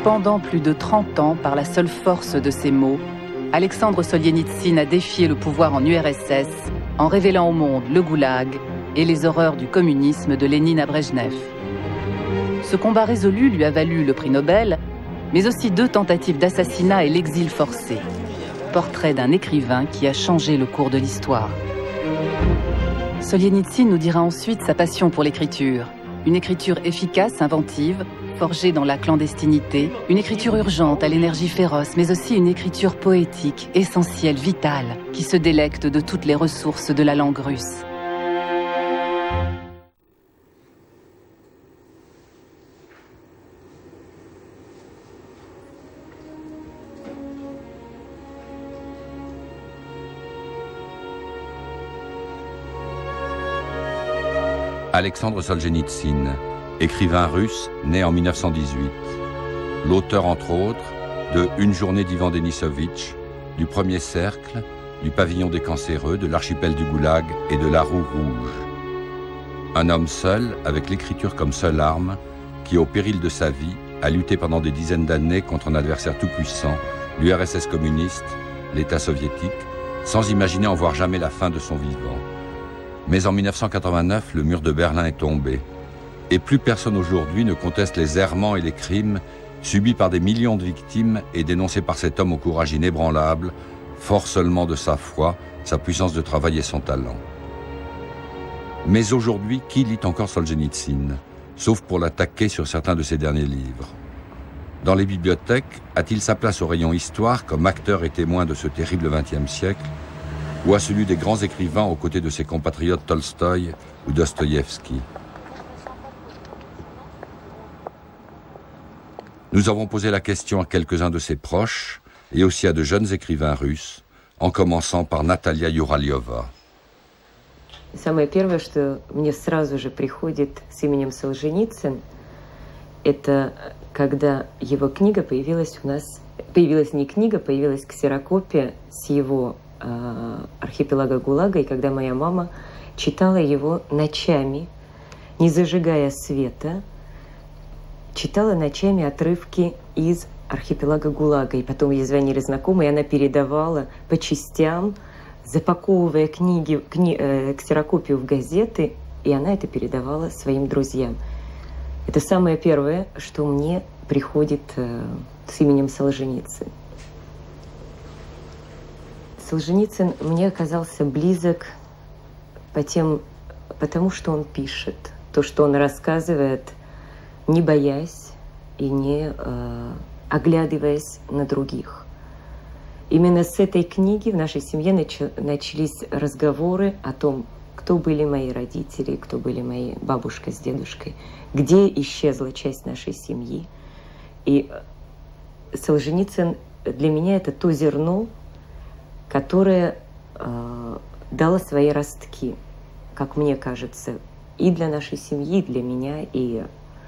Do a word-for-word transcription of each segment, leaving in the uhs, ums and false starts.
Pendant plus de trente ans, par la seule force de ses mots, Alexandre Solzhenitsyn a défié le pouvoir en U R S S en révélant au monde le goulag et les horreurs du communisme de Lénine à Brejnev. Ce combat résolu lui a valu le prix Nobel, mais aussi deux tentatives d'assassinat et l'exil forcé. Portrait d'un écrivain qui a changé le cours de l'histoire. Solzhenitsyn nous dira ensuite sa passion pour l'écriture. Une écriture efficace, inventive, forgée dans la clandestinité, une écriture urgente à l'énergie féroce, mais aussi une écriture poétique, essentielle, vitale, qui se délecte de toutes les ressources de la langue russe. Alexandre Solzhenitsyn, écrivain russe né en mille neuf cent dix-huit. L'auteur, entre autres, de Une journée d'Ivan Denisovitch, du Premier cercle, du Pavillon des cancéreux, de l'archipel du Goulag et de la Roue rouge. Un homme seul, avec l'écriture comme seule arme, qui, au péril de sa vie, a lutté pendant des dizaines d'années contre un adversaire tout-puissant, l'U R S S communiste, l'État soviétique, sans imaginer en voir jamais la fin de son vivant. Mais en mille neuf cent quatre-vingt-neuf, le mur de Berlin est tombé. Et plus personne aujourd'hui ne conteste les errements et les crimes subis par des millions de victimes et dénoncés par cet homme au courage inébranlable, fort seulement de sa foi, sa puissance de travail et son talent. Mais aujourd'hui, qui lit encore Solzhenitsyn, sauf pour l'attaquer sur certains de ses derniers livres? Dans les bibliothèques, a-t-il sa place au rayon histoire comme acteur et témoin de ce terrible vingtième siècle, ou à celui des grands écrivains aux côtés de ses compatriotes Tolstoï ou Dostoïevski? Nous avons posé la question à quelques-uns de ses proches et aussi à de jeunes écrivains russes, en commençant par Natalia Yuraliova. Самое первое, что мне сразу же приходит с именем Солженицын, это когда его книга появилась у нас, появилась не книга, появилась ксерокопия с его э, архипелага ГУЛАГа, и когда моя мама читала его ночами, не зажигая света, читала ночами отрывки из архипелага ГУЛАГа. И потом ей звонили знакомые, и она передавала по частям, запаковывая книги, кни, э, ксерокопию в газеты, и она это передавала своим друзьям. Это самое первое, что мне приходит э, с именем Солженицын. Солженицын мне оказался близок по тем, потому что он пишет, то, что он рассказывает, не боясь и не э, оглядываясь на других. Именно с этой книги в нашей семье нач начались разговоры о том, кто были мои родители, кто были мои бабушка с дедушкой, где исчезла часть нашей семьи. И Солженицын для меня это то зерно, которое э, дало свои ростки, как мне кажется, и для нашей семьи, и для меня. И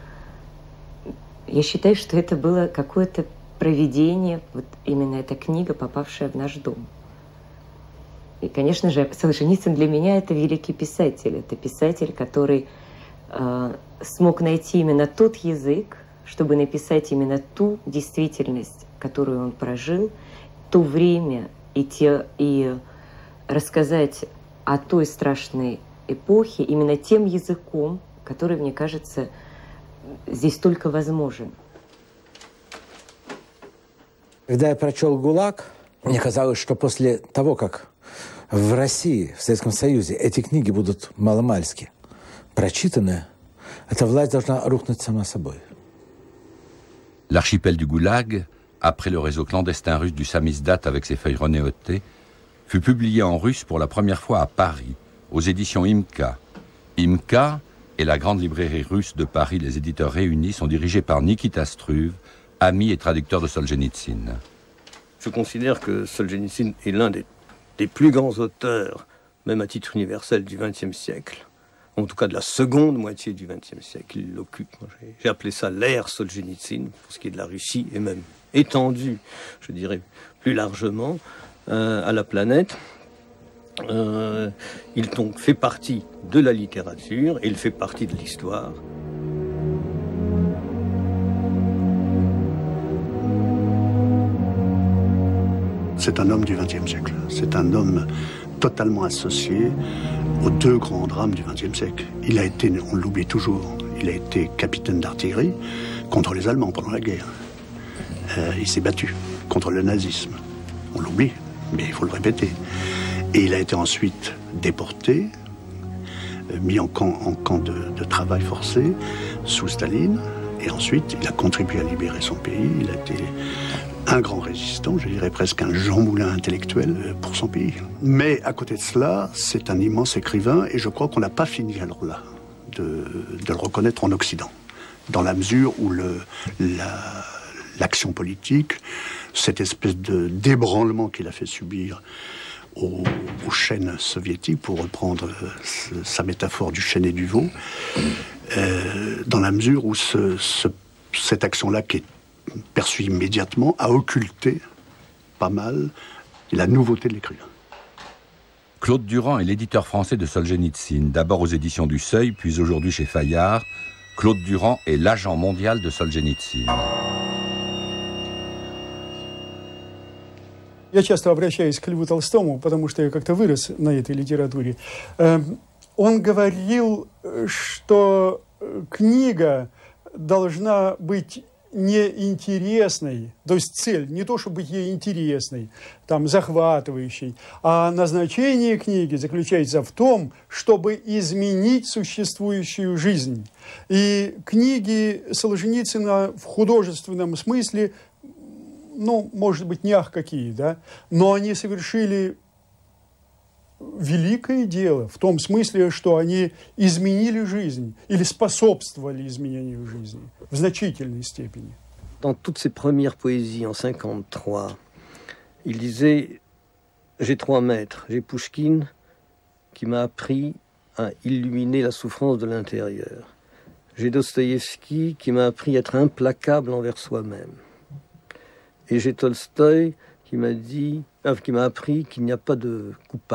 я считаю, что это было какое-то провидение, вот именно эта книга, попавшая в наш дом. И, конечно же, Солженицын для меня это великий писатель. Это писатель, который э, смог найти именно тот язык, чтобы написать именно ту действительность, которую он прожил, то время и, те, и рассказать о той страшной эпохе именно тем языком, который, мне кажется, здесь только возможен. Когда я прочел «ГУЛАГ», мне казалось, что после того, как в России, в Советском Союзе, эти книги будут маломальски прочитаны, эта власть должна рухнуть сама собой. L'archipel du Goulag, après le réseau clandestin russe du Samizdat avec ses feuilles renéotées, fut publié en russe pour la première fois à Paris, aux éditions I M K A. I M K A et la grande librairie russe de Paris, les éditeurs réunis, sont dirigés par Nikita Struve, ami et traducteur de Solzhenitsyn. Je considère que Solzhenitsyn est l'un des, des plus grands auteurs, même à titre universel, du vingtième siècle. En tout cas de la seconde moitié du vingtième siècle. Il l'occupe. J'ai appelé ça l'ère Solzhenitsyn, pour ce qui est de la Russie, et même étendu, je dirais, plus largement euh, à la planète. Euh, il donc fait partie de la littérature, et il fait partie de l'histoire. c'est un homme du vingtième siècle. C'est un homme totalement associé aux deux grands drames du vingtième siècle. Il a été, on l'oublie toujours, il a été capitaine d'artillerie contre les Allemands pendant la guerre. Euh, il s'est battu contre le nazisme. On l'oublie, mais il faut le répéter. Et il a été ensuite déporté, euh, mis en camp, en camp de, de travail forcé sous Staline. Et ensuite, il a contribué à libérer son pays. Il a été un grand résistant, je dirais presque un Jean Moulin intellectuel pour son pays. Mais à côté de cela, c'est un immense écrivain et je crois qu'on n'a pas fini alors là de, de le reconnaître en Occident. Dans la mesure où le, la, l'action politique, cette espèce de d'ébranlement qu'il a fait subir aux, aux chaînes soviétiques, pour reprendre sa métaphore du chêne et du veau, euh, dans la mesure où ce, ce, cette action-là qui est perçu immédiatement, a occulté pas mal la nouveauté de l'écrivain. Claude Durand est l'éditeur français de Solzhenitsyn, d'abord aux éditions du Seuil, puis aujourd'hui chez Fayard. Claude Durand est l'agent mondial de Solzhenitsyn. Я часто обращаюсь к Льву Толстому, потому что я как-то вырос на этой литературе. Он говорил, что книга должна быть неинтересной, то есть цель, не то, чтобы быть ей интересной, там, захватывающей, а назначение книги заключается в том, чтобы изменить существующую жизнь. И книги Солженицына в художественном смысле, ну, может быть, не ах какие, да, но они совершили великое дело в том смысле, что они изменили жизнь или способствовали изменению жизни в значительной степени. Dans toutes ses premières poésies en cinquante-trois, il disait « J'ai trois maîtres, j'ai Pouchkine qui m'a appris à illuminer la souffrance de l'intérieur. J'ai Dostoïevski qui m'a appris à être implacable envers soi-même. Et j'ai Tolstoï qui m'a dit, euh, qui m'a appris qu'il n'y a pas de coupable. »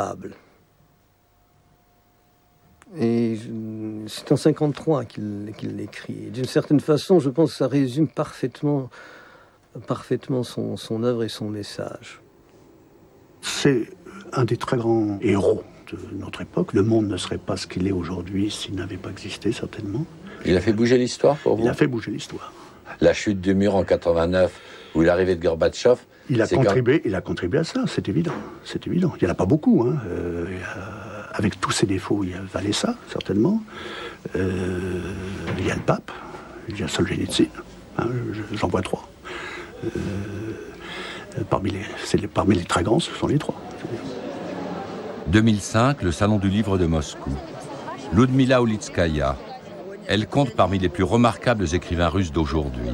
Et c'est en cinquante-trois qu'il qu'il l'écrit. D'une certaine façon, je pense que ça résume parfaitement, parfaitement son, son œuvre et son message. C'est un des très grands héros de notre époque. Le monde ne serait pas ce qu'il est aujourd'hui s'il n'avait pas existé, certainement. Il a fait bouger l'histoire pour vous? Il a fait bouger l'histoire. La chute du mur en quatre-vingt-neuf, ou l'arrivée de Gorbatchev, il a contribué, quand... il a contribué à ça, c'est évident, c'est évident. Il n'y en a pas beaucoup, hein. Euh, avec tous ses défauts, il y a Walesa, certainement. Euh, il y a le pape, il y a Solzhenitsyn, hein, j'en vois trois. Euh, parmi, les, les, parmi les très grands, ce sont les trois. deux mille cinq, le Salon du Livre de Moscou. Ludmila Ulitskaya. Elle compte parmi les plus remarquables écrivains russes d'aujourd'hui.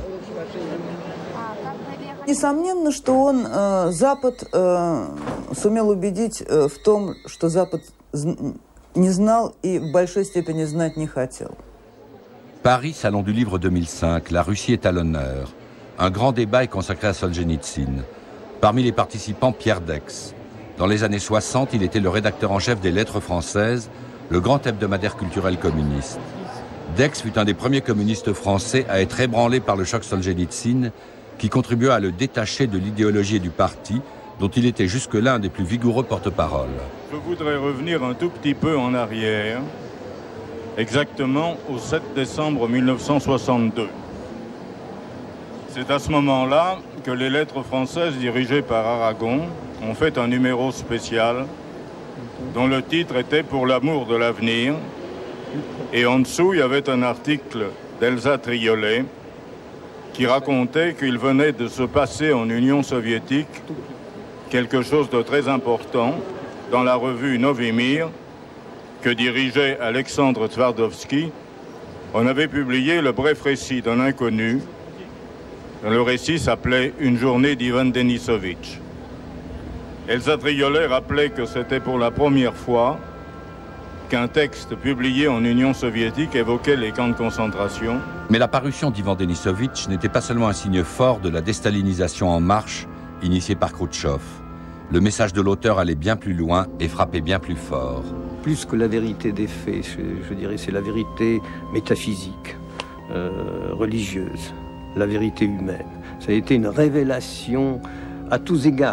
Несомненно, что он э, Запад э, сумел убедить э, в том, что Запад не знал и в большой степени знать не хотел. Paris, Salon du Livre deux mille cinq, la Russie est à l'honneur. Un grand débat est consacré à Solzhenitsyn. Parmi les participants, Pierre Dex. Dans les années soixante, il était le rédacteur en chef des Lettres françaises, le grand hebdomadaire culturel communiste. Dex fut un des premiers communistes français à être ébranlé par le choc Solzhenitsyn, qui contribua à le détacher de l'idéologie et du parti, dont il était jusque-là un des plus vigoureux porte-parole. Je voudrais revenir un tout petit peu en arrière, exactement au sept décembre mille neuf cent soixante-deux. C'est à ce moment-là que les Lettres françaises dirigées par Aragon ont fait un numéro spécial dont le titre était « Pour l'amour de l'avenir ». Et en dessous, il y avait un article d'Elsa Triolet qui racontait qu'il venait de se passer en Union soviétique quelque chose de très important dans la revue Novy Mir que dirigeait Alexandre Tvardovski. On avait publié le bref récit d'un inconnu. Le récit s'appelait « Une journée d'Ivan Denisovitch ». Elsa Triolet rappelait que c'était pour la première fois qu'un texte publié en Union soviétique évoquait les camps de concentration. Mais la parution d'Ivan Denisovitch n'était pas seulement un signe fort de la déstalinisation en marche initiée par Khrouchtchev. Le message de l'auteur allait bien plus loin et frappait bien plus fort. Plus que la vérité des faits, je, je dirais, c'est la vérité métaphysique, euh, religieuse, la vérité humaine. Ça a été une révélation à tous égards.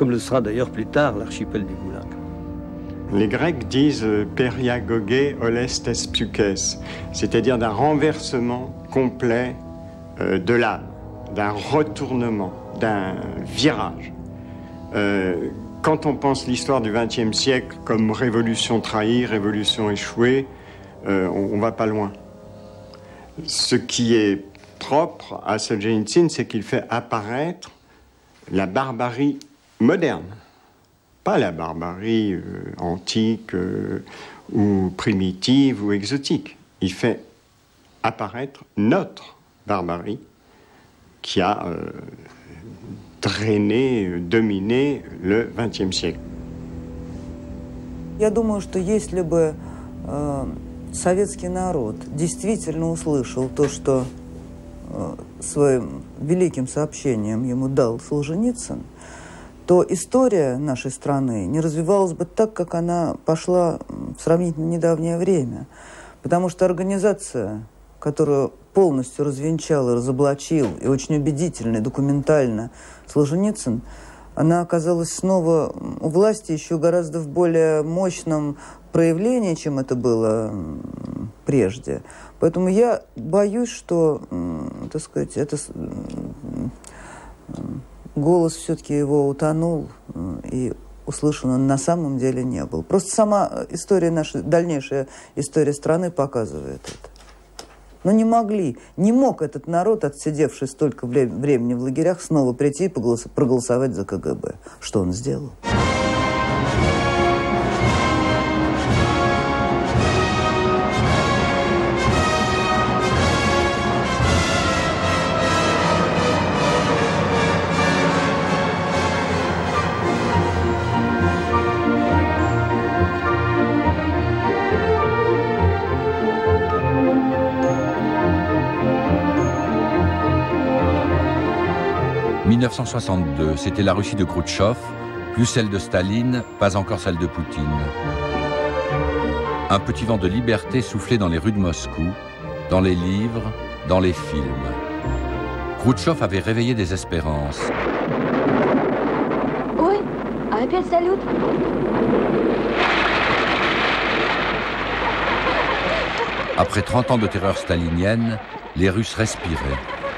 comme le sera d'ailleurs plus tard l'archipel du Goulag. Les Grecs disent « periagogé olestes psukes », c'est-à-dire d'un renversement complet euh, de l'âme, d'un retournement, d'un virage. Euh, quand on pense l'histoire du vingtième siècle comme révolution trahie, révolution échouée, euh, on ne va pas loin. Ce qui est propre à Solzhenitsyn, c'est qu'il fait apparaître la barbarie moderne. Pas la barbarie euh, antique euh, ou primitive ou exotique. Il fait apparaître notre barbarie qui a euh, drainé, dominé le vingtième siècle. Я думаю, что если бы э, советский народ действительно услышал то, что э, своим великим сообщением ему дал Солженицын, то история нашей страны не развивалась бы так, как она пошла в сравнительно недавнее время. Потому что организация, которую полностью развенчал и разоблачил, и очень убедительно, и документально Солженицын, она оказалась снова у власти еще гораздо в более мощном проявлении, чем это было прежде. Поэтому я боюсь, что, так сказать, это... голос все-таки его утонул, и услышан он на самом деле не был. Просто сама история наша, дальнейшая история страны показывает это. Но не могли, не мог этот народ, отсидевший столько времени в лагерях, снова прийти и проголосовать за ка гэ бэ. Что он сделал? mille neuf cent soixante-deux, c'était la Russie de Khrouchtchev, plus celle de Staline, pas encore celle de Poutine. Un petit vent de liberté soufflait dans les rues de Moscou, dans les livres, dans les films. Khrouchtchev avait réveillé des espérances. Ой, опять салют. Après trente ans de terreur stalinienne, les Russes respiraient.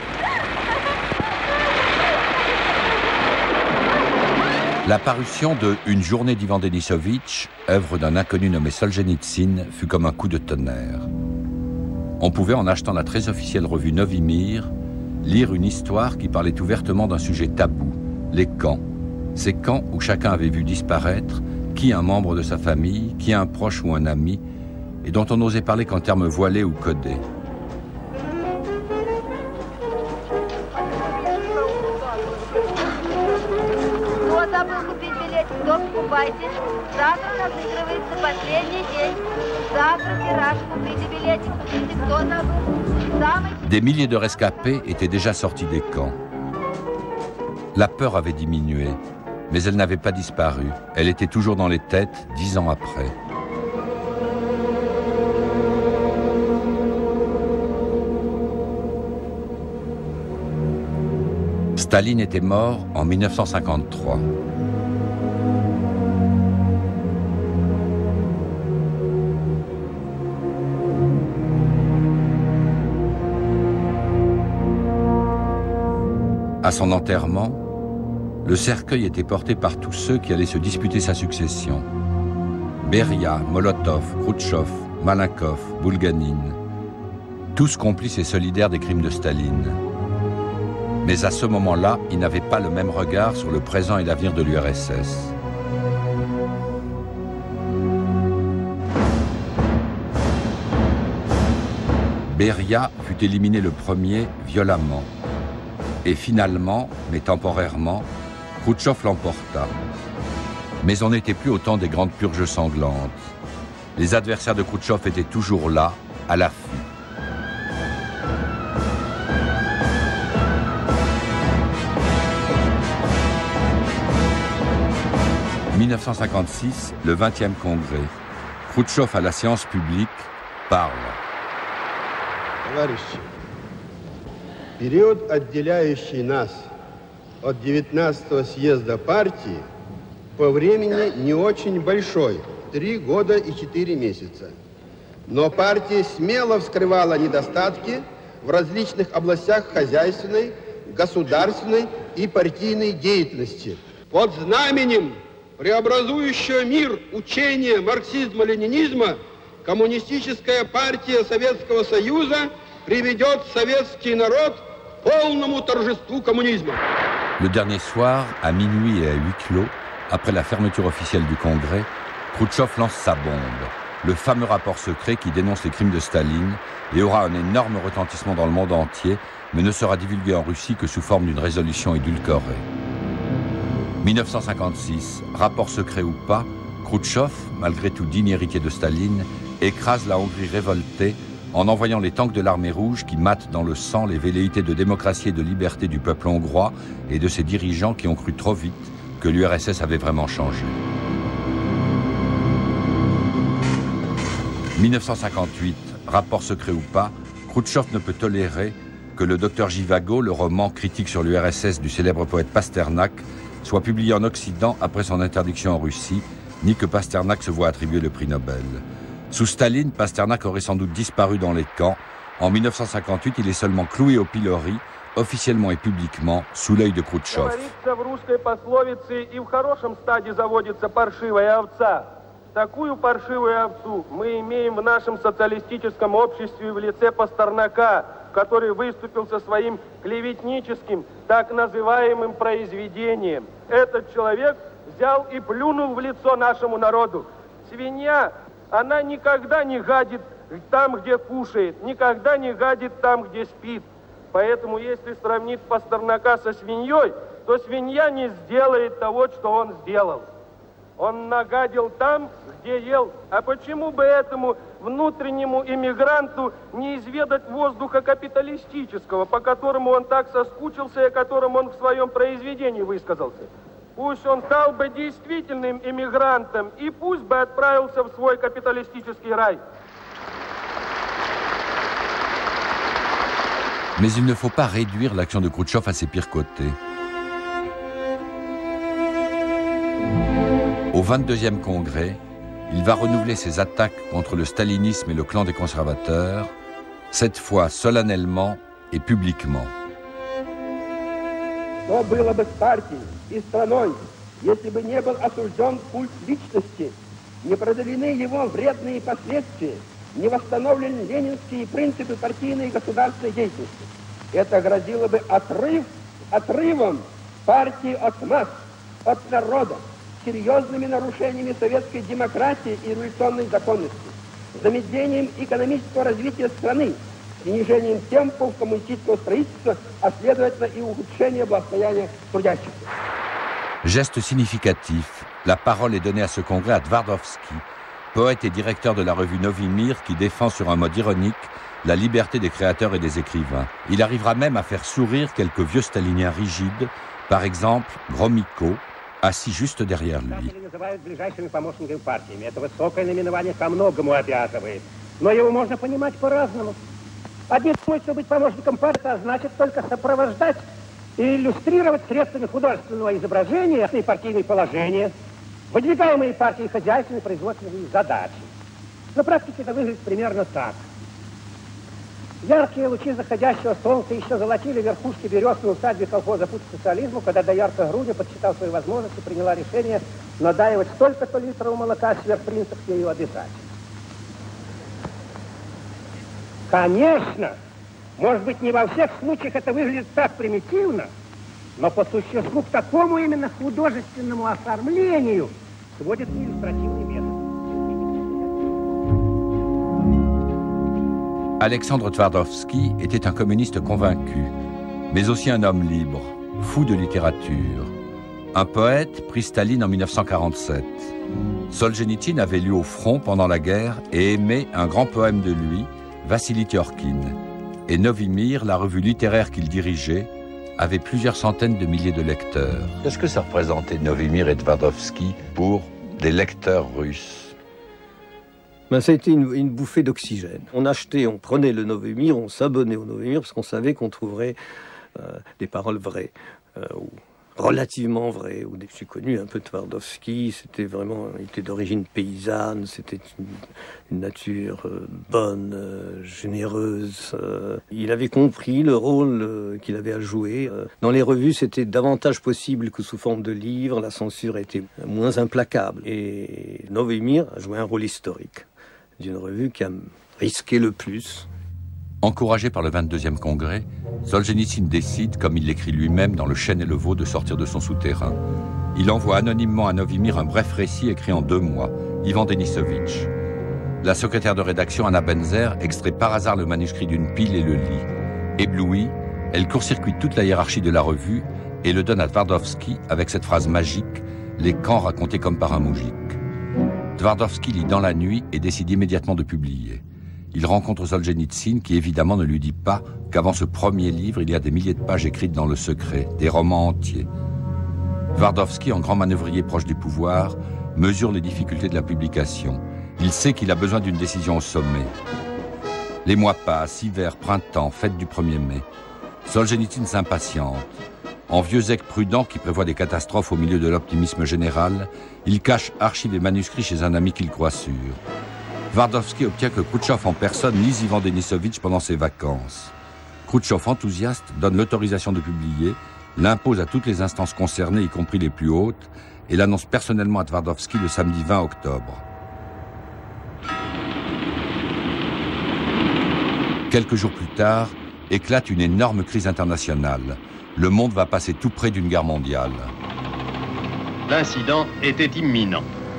La parution de Une journée d'Ivan Denisovitch, œuvre d'un inconnu nommé Solzhenitsyn, fut comme un coup de tonnerre. On pouvait, en achetant la très officielle revue Novi Mir, lire une histoire qui parlait ouvertement d'un sujet tabou, les camps. Ces camps où chacun avait vu disparaître qui un membre de sa famille, qui un proche ou un ami, et dont on n'osait parler qu'en termes voilés ou codés. Des milliers de rescapés étaient déjà sortis des camps. La peur avait diminué, mais elle n'avait pas disparu. Elle était toujours dans les têtes, dix ans après. Staline était mort en mille neuf cent cinquante-trois. À son enterrement, le cercueil était porté par tous ceux qui allaient se disputer sa succession. Beria, Molotov, Khrouchtchev, Malenkov, Bulganin, tous complices et solidaires des crimes de Staline. Mais à ce moment-là, ils n'avaient pas le même regard sur le présent et l'avenir de l'U R S S. Beria fut éliminé le premier violemment. Et finalement, mais temporairement, Khrouchtchev l'emporta. Mais on n'était plus au temps des grandes purges sanglantes. Les adversaires de Khrouchtchev étaient toujours là, à l'affût. mille neuf cent cinquante-six, le vingtième congrès. Khrouchtchev à la séance publique parle. Период, отделяющий нас от девятнадцатого съезда партии, по времени не очень большой – три года и четыре месяца. Но партия смело вскрывала недостатки в различных областях хозяйственной, государственной и партийной деятельности. Под знаменем преобразующего мир учения марксизма-ленинизма Коммунистическая партия Советского Союза приведет советский народ к полному торжеству коммунизма. Le dernier soir, à minuit et à huis clos, après la fermeture officielle du Congrès, Khrouchtchev lance sa bombe, le fameux rapport secret qui dénonce les crimes de Staline et aura un énorme retentissement dans le monde entier, mais ne sera divulgué en Russie que sous forme d'une résolution édulcorée. mille neuf cent cinquante-six, rapport secret ou pas, Khrouchtchev, malgré tout digne héritier de Staline, écrase la Hongrie révoltée en envoyant les tanks de l'armée rouge qui matent dans le sang les velléités de démocratie et de liberté du peuple hongrois et de ses dirigeants qui ont cru trop vite que l'U R S S avait vraiment changé. mille neuf cent cinquante-huit, rapport secret ou pas, Khrouchtchev ne peut tolérer que le docteur Jivago, le roman critique sur l'U R S S du célèbre poète Pasternak, soit publié en Occident après son interdiction en Russie, ni que Pasternak se voit attribuer le prix Nobel. Sous Staline, Pasternak aurait sans doute disparu dans les camps. En mille neuf cent cinquante-huit, il est seulement cloué au pilori, officiellement et publiquement, sous l'œil de Khrouchtchev. Такую паршивую овцу мы имеем в нашем социалистическом обществе в лице Пастернака, который выступил со своим клеветническим, так называемым произведением. Этот человек взял и плюнул в лицо нашему народу. Свинья, она никогда не гадит там, где кушает, никогда не гадит там, где спит. Поэтому, если сравнить Пастернака со свиньей, то свинья не сделает того, что он сделал. Он нагадил там, где ел. А почему бы этому внутреннему иммигранту не изведать воздуха капиталистического, по которому он так соскучился и о котором он в своем произведении высказался? Пусть он стал бы действительным иммигрантом и пусть бы отправился в свой капиталистический рай. Mais il ne faut pas réduire l'action de Khrouchtchev à ses pires côtés. Au vingt-deuxième congrès, il va renouveler ses attaques contre le stalinisme et le clan des conservateurs, cette fois solennellement et publiquement. Что было бы с партией и страной, если бы не был осужден культ личности, не преодолены его вредные последствия, не восстановлены ленинские принципы партийной и государственной деятельности? Это грозило бы отрыв, отрывом партии от масс, от народа, серьезными нарушениями советской демократии и революционной законности, замедлением экономического развития страны, снижением темпов коммунистического строительства, а следовательно и ухудшение благосостояния трудящихся. Geste significatif, la parole est donnée à ce congrès à Twardowski, poète et directeur de la revue Novi Mir qui défend sur un mode ironique la liberté des créateurs et des écrivains. Il arrivera même à faire sourire quelques vieux staliniens rigides, par exemple Gromyko, assis juste derrière lui. Это высокое наименование ко многому обязывает. Но его можно понимать по-разному. Одни думают, что быть помощником партии, а значит только сопровождать и иллюстрировать средствами художественного изображения и партийные положения, выдвигаемые партией хозяйственные производственные задачи. На практике это выглядит примерно так. Яркие лучи заходящего солнца еще золотили верхушки березной усадьбы колхоза «Путь к социализму», когда доярка Грудя, подсчитав свои возможности, приняла решение надаивать столько-то литров молока сверх принципов ее обязательств. Конечно, может быть, не во всех случаях это выглядит так примитивно, но по существу к такому именно художественному оформлению сводит иллюстративный метод. Alexandre Twardowski était un communiste convaincu, mais aussi un homme libre, fou de littérature. Un poète prit Staline en mille neuf cent quarante-sept. Solzhenitsyn avait lu au front pendant la guerre et aimé un grand poème de lui, Vassili Tiorkin. Et Novi Mir, la revue littéraire qu'il dirigeait, avait plusieurs centaines de milliers de lecteurs. Qu'est-ce que ça représentait Novi Mir et Twardowski pour des lecteurs russes? Ben, ça a été une, une bouffée d'oxygène. On achetait, on prenait le Novi Mir, on s'abonnait au Novi Mir parce qu'on savait qu'on trouverait euh, des paroles vraies euh, ou relativement vrai. J'ai connu un peu Twardowski, c'était vraiment, il était d'origine paysanne, c'était une, une nature euh, bonne, euh, généreuse. Euh, il avait compris le rôle euh, qu'il avait à jouer. Euh, dans les revues, c'était davantage possible que sous forme de livres, la censure était moins implacable. Et Novi Mir a joué un rôle historique d'une revue qui a risqué le plus. Encouragé par le vingt-deuxième congrès, Solzhenitsyn décide, comme il l'écrit lui-même dans Le Chêne et le Veau, de sortir de son souterrain. Il envoie anonymement à Novi Mir un bref récit écrit en deux mois, Ivan Denisovitch. La secrétaire de rédaction, Anna Benzer, extrait par hasard le manuscrit d'une pile et le lit. Éblouie, elle court-circuite toute la hiérarchie de la revue et le donne à Twardowski avec cette phrase magique, les camps racontés comme par un moujik. Twardowski lit dans la nuit et décide immédiatement de publier. Il rencontre Solzhenitsyn qui évidemment ne lui dit pas qu'avant ce premier livre, il y a des milliers de pages écrites dans le secret, des romans entiers. Twardowski, en grand manœuvrier proche du pouvoir, mesure les difficultés de la publication. Il sait qu'il a besoin d'une décision au sommet. Les mois passent, hiver, printemps, fête du premier mai. Solzhenitsyn s'impatiente. En vieux zèque prudent qui prévoit des catastrophes au milieu de l'optimisme général, il cache archives et manuscrits chez un ami qu'il croit sûr. Twardowski obtient que Khrouchtchev en personne lise Ivan Denisovitch pendant ses vacances. Khrouchtchev, enthousiaste, donne l'autorisation de publier, l'impose à toutes les instances concernées, y compris les plus hautes, et l'annonce personnellement à Twardowski le samedi vingt octobre. Quelques jours plus tard, éclate une énorme crise internationale. Le monde va passer tout près d'une guerre mondiale. L'incident était imminent.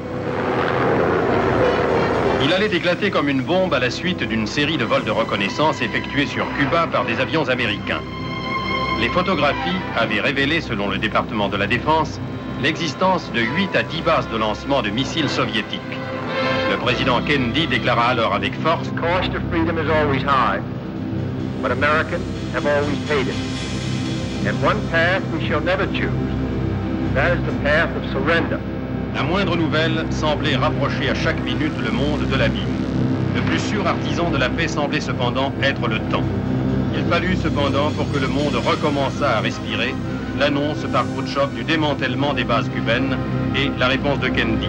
Il allait éclater comme une bombe à la suite d'une série de vols de reconnaissance effectués sur Cuba par des avions américains. Les photographies avaient révélé, selon le département de la Défense, l'existence de huit à dix bases de lancement de missiles soviétiques. Le président Kennedy déclara alors avec force: The cost of freedom is always high, but Americans have always paid it. And one path we shall never choose. That is the path of surrender. La moindre nouvelle semblait rapprocher à chaque minute le monde de l'abîme. Le plus sûr artisan de la paix semblait cependant être le temps. Il fallut cependant, pour que le monde recommençât à respirer, l'annonce par Khrouchtchev du démantèlement des bases cubaines et la réponse de Kennedy.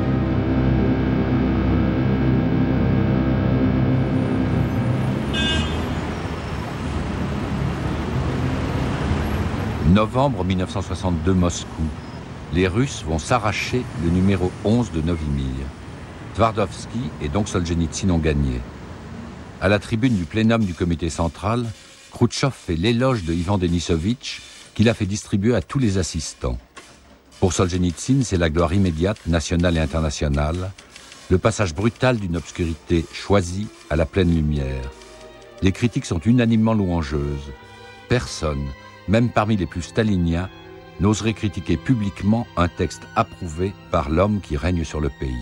Novembre mille neuf cent soixante-deux, Moscou. Les Russes vont s'arracher le numéro onze de Novi Mir. Twardowski et donc Solzhenitsyn ont gagné. À la tribune du plénum du comité central, Khrouchtchev fait l'éloge de Ivan Denisovitch qu'il a fait distribuer à tous les assistants. Pour Solzhenitsyn, c'est la gloire immédiate, nationale et internationale, le passage brutal d'une obscurité choisie à la pleine lumière. Les critiques sont unanimement louangeuses. Personne, même parmi les plus staliniens, n'oserait critiquer publiquement un texte approuvé par l'homme qui règne sur le pays.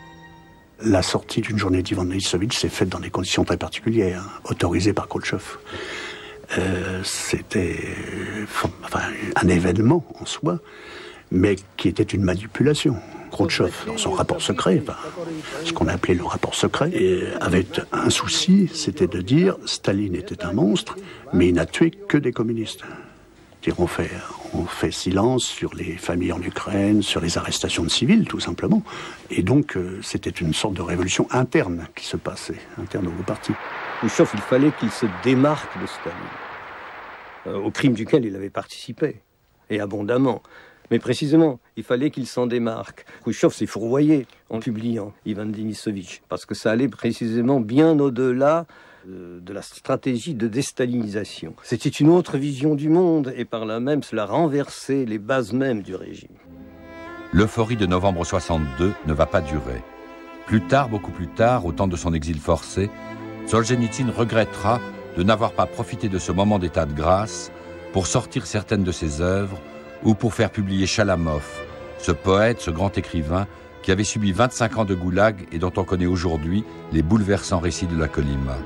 La sortie d'une journée d'Ivan Denisovitch s'est faite dans des conditions très particulières, hein, autorisées par Khrouchtchev. Euh, C'était enfin, un événement en soi, mais qui était une manipulation. Khrouchtchev, dans son rapport secret, enfin, ce qu'on appelait le rapport secret, et avait un souci, c'était de dire Staline était un monstre, mais il n'a tué que des communistes. On fait, on fait silence sur les familles en Ukraine, sur les arrestations de civils, tout simplement. Et donc, euh, c'était une sorte de révolution interne qui se passait, interne au parti. Khrouchtchev, il fallait qu'il se démarque de Staline, euh, au crime duquel il avait participé, et abondamment. Mais précisément, il fallait qu'il s'en démarque. Khrouchtchev s'est fourvoyé en publiant Ivan Denisovitch, parce que ça allait précisément bien au-delà de la stratégie de déstalinisation. C'était une autre vision du monde, et par là même, cela renversait les bases mêmes du régime. L'euphorie de novembre soixante-deux ne va pas durer. Plus tard, beaucoup plus tard, au temps de son exil forcé, Solzhenitsyn regrettera de n'avoir pas profité de ce moment d'état de grâce pour sortir certaines de ses œuvres ou pour faire publier Chalamov, ce poète, ce grand écrivain, qui avait subi vingt-cinq ans de goulag et dont on connaît aujourd'hui les bouleversants récits de la Kolyma.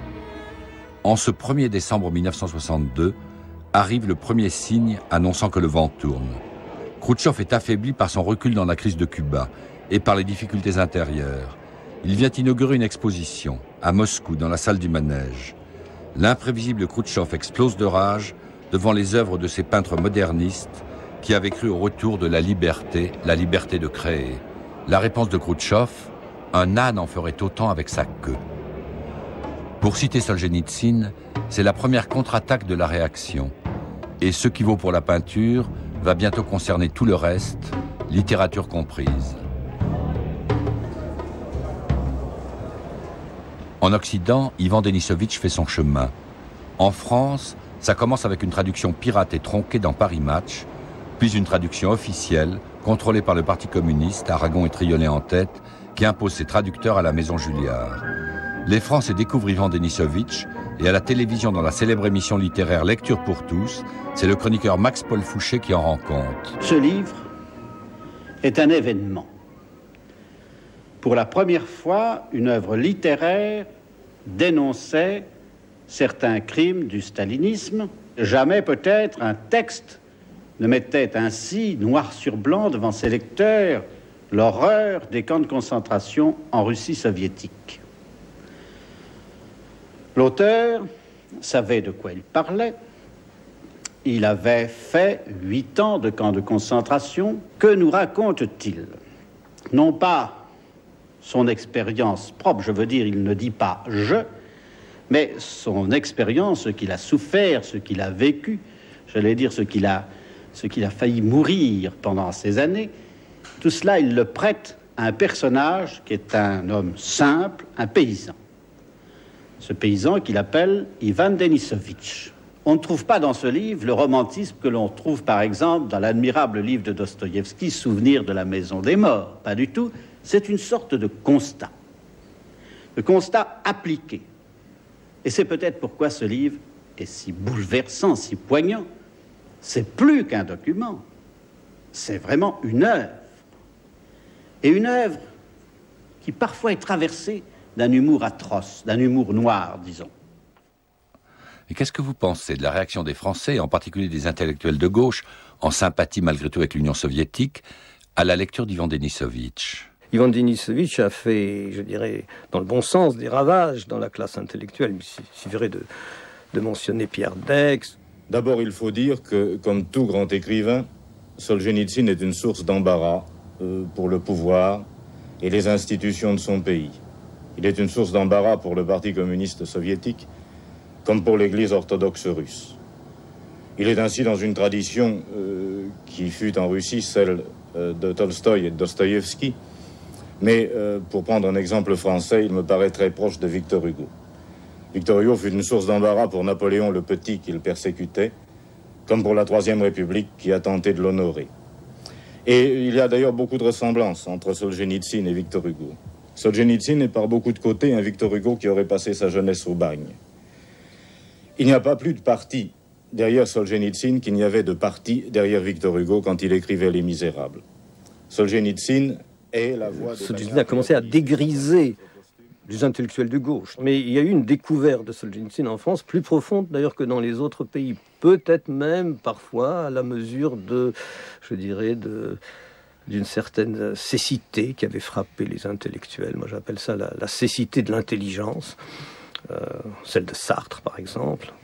En ce premier décembre mille neuf cent soixante-deux, arrive le premier signe annonçant que le vent tourne. Khrouchtchev est affaibli par son recul dans la crise de Cuba et par les difficultés intérieures. Il vient inaugurer une exposition à Moscou, dans la salle du manège. L'imprévisible Khrouchtchev explose de rage devant les œuvres de ces peintres modernistes qui avait cru au retour de la liberté, la liberté de créer. La réponse de Khrouchtchev, un âne en ferait autant avec sa queue. Pour citer Solzhenitsyn, c'est la première contre-attaque de la réaction. Et ce qui vaut pour la peinture va bientôt concerner tout le reste, littérature comprise. En Occident, Ivan Denisovitch fait son chemin. En France, ça commence avec une traduction pirate et tronquée dans Paris Match, puis une traduction officielle, contrôlée par le Parti communiste, Aragon et Triolet en tête, qui impose ses traducteurs à la Maison Julliard. Les Français découvrent Ivan Denisovitch, et à la télévision, dans la célèbre émission littéraire Lecture pour tous, c'est le chroniqueur Max-Paul Fouché qui en rend compte. Ce livre est un événement. Pour la première fois, une œuvre littéraire dénonçait certains crimes du stalinisme. Jamais peut-être un texte ne mettait ainsi, noir sur blanc devant ses lecteurs, l'horreur des camps de concentration en Russie soviétique. L'auteur savait de quoi il parlait. Il avait fait huit ans de camps de concentration. Que nous raconte-t-il? Non pas son expérience propre, je veux dire, il ne dit pas « je », mais son expérience, ce qu'il a souffert, ce qu'il a vécu, j'allais dire ce qu'il a, ce qu'il a failli mourir pendant ces années, tout cela, il le prête à un personnage qui est un homme simple, un paysan. Ce paysan qu'il appelle Ivan Denisovitch. On ne trouve pas dans ce livre le romantisme que l'on trouve par exemple dans l'admirable livre de Dostoïevski, Souvenir de la maison des morts. Pas du tout. C'est une sorte de constat. Le constat appliqué. Et c'est peut-être pourquoi ce livre est si bouleversant, si poignant. C'est plus qu'un document. C'est vraiment une œuvre. Et une œuvre qui parfois est traversée d'un humour atroce, d'un humour noir, disons. Et qu'est-ce que vous pensez de la réaction des Français, en particulier des intellectuels de gauche, en sympathie malgré tout avec l'Union soviétique, à la lecture d'Ivan Denisovitch? Ivan Denisovitch a fait, je dirais, dans le bon sens, des ravages dans la classe intellectuelle. Il suffirait de, de mentionner Pierre Daix. D'abord, il faut dire que, comme tout grand écrivain, Solzhenitsyn est une source d'embarras euh, pour le pouvoir et les institutions de son pays. Il est une source d'embarras pour le Parti communiste soviétique, comme pour l'Église orthodoxe russe. Il est ainsi dans une tradition euh, qui fut en Russie celle euh, de Tolstoï et de Dostoïevski, mais euh, pour prendre un exemple français, il me paraît très proche de Victor Hugo. Victor Hugo fut une source d'embarras pour Napoléon le Petit qu'il persécutait, comme pour la Troisième République qui a tenté de l'honorer. Et il y a d'ailleurs beaucoup de ressemblances entre Solzhenitsyn et Victor Hugo. Solzhenitsyn est par beaucoup de côtés un Victor Hugo qui aurait passé sa jeunesse au bagne. Il n'y a pas plus de parti derrière Solzhenitsyn qu'il n'y avait de parti derrière Victor Hugo quand il écrivait Les Misérables. Solzhenitsyn est la voix de... Solzhenitsyn a commencé à dégriser les intellectuels de gauche. Mais il y a eu une découverte de Solzhenitsyn en France, plus profonde d'ailleurs que dans les autres pays. Peut-être même parfois à la mesure de, je dirais, de... d'une certaine cécité qui avait frappé les intellectuels. Moi, j'appelle ça la, la cécité de l'intelligence, euh, celle de Sartre, par exemple,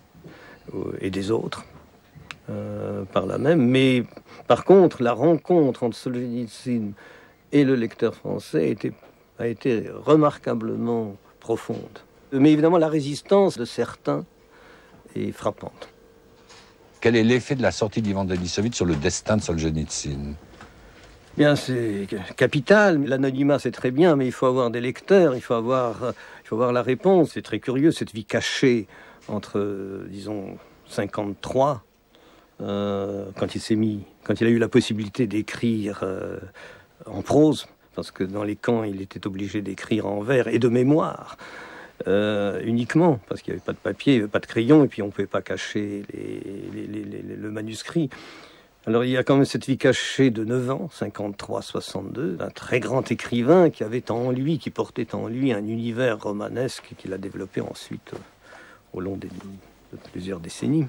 et des autres, euh, par là même. Mais par contre, la rencontre entre Solzhenitsyn et le lecteur français a été, a été remarquablement profonde. Mais évidemment, la résistance de certains est frappante. Quel est l'effet de la sortie d'Ivan Denisovitch sur le destin de Solzhenitsyn? Bien, c'est capital. L'anonymat, c'est très bien, mais il faut avoir des lecteurs, il faut avoir, il faut avoir la réponse. C'est très curieux, cette vie cachée entre, euh, disons, cinquante-trois, euh, quand il s'est mis, quand il a eu la possibilité d'écrire euh, en prose, parce que dans les camps, il était obligé d'écrire en vers et de mémoire. Euh, uniquement, parce qu'il n'y avait pas de papier, il n'y avait pas de crayon, et puis on ne pouvait pas cacher les, les, les, les, le manuscrit. Alors il y a quand même cette vie cachée de neuf ans, cinquante-trois soixante-deux, d'un très grand écrivain qui avait en lui, qui portait en lui un univers romanesque qu'il a développé ensuite euh, au long des, de plusieurs décennies.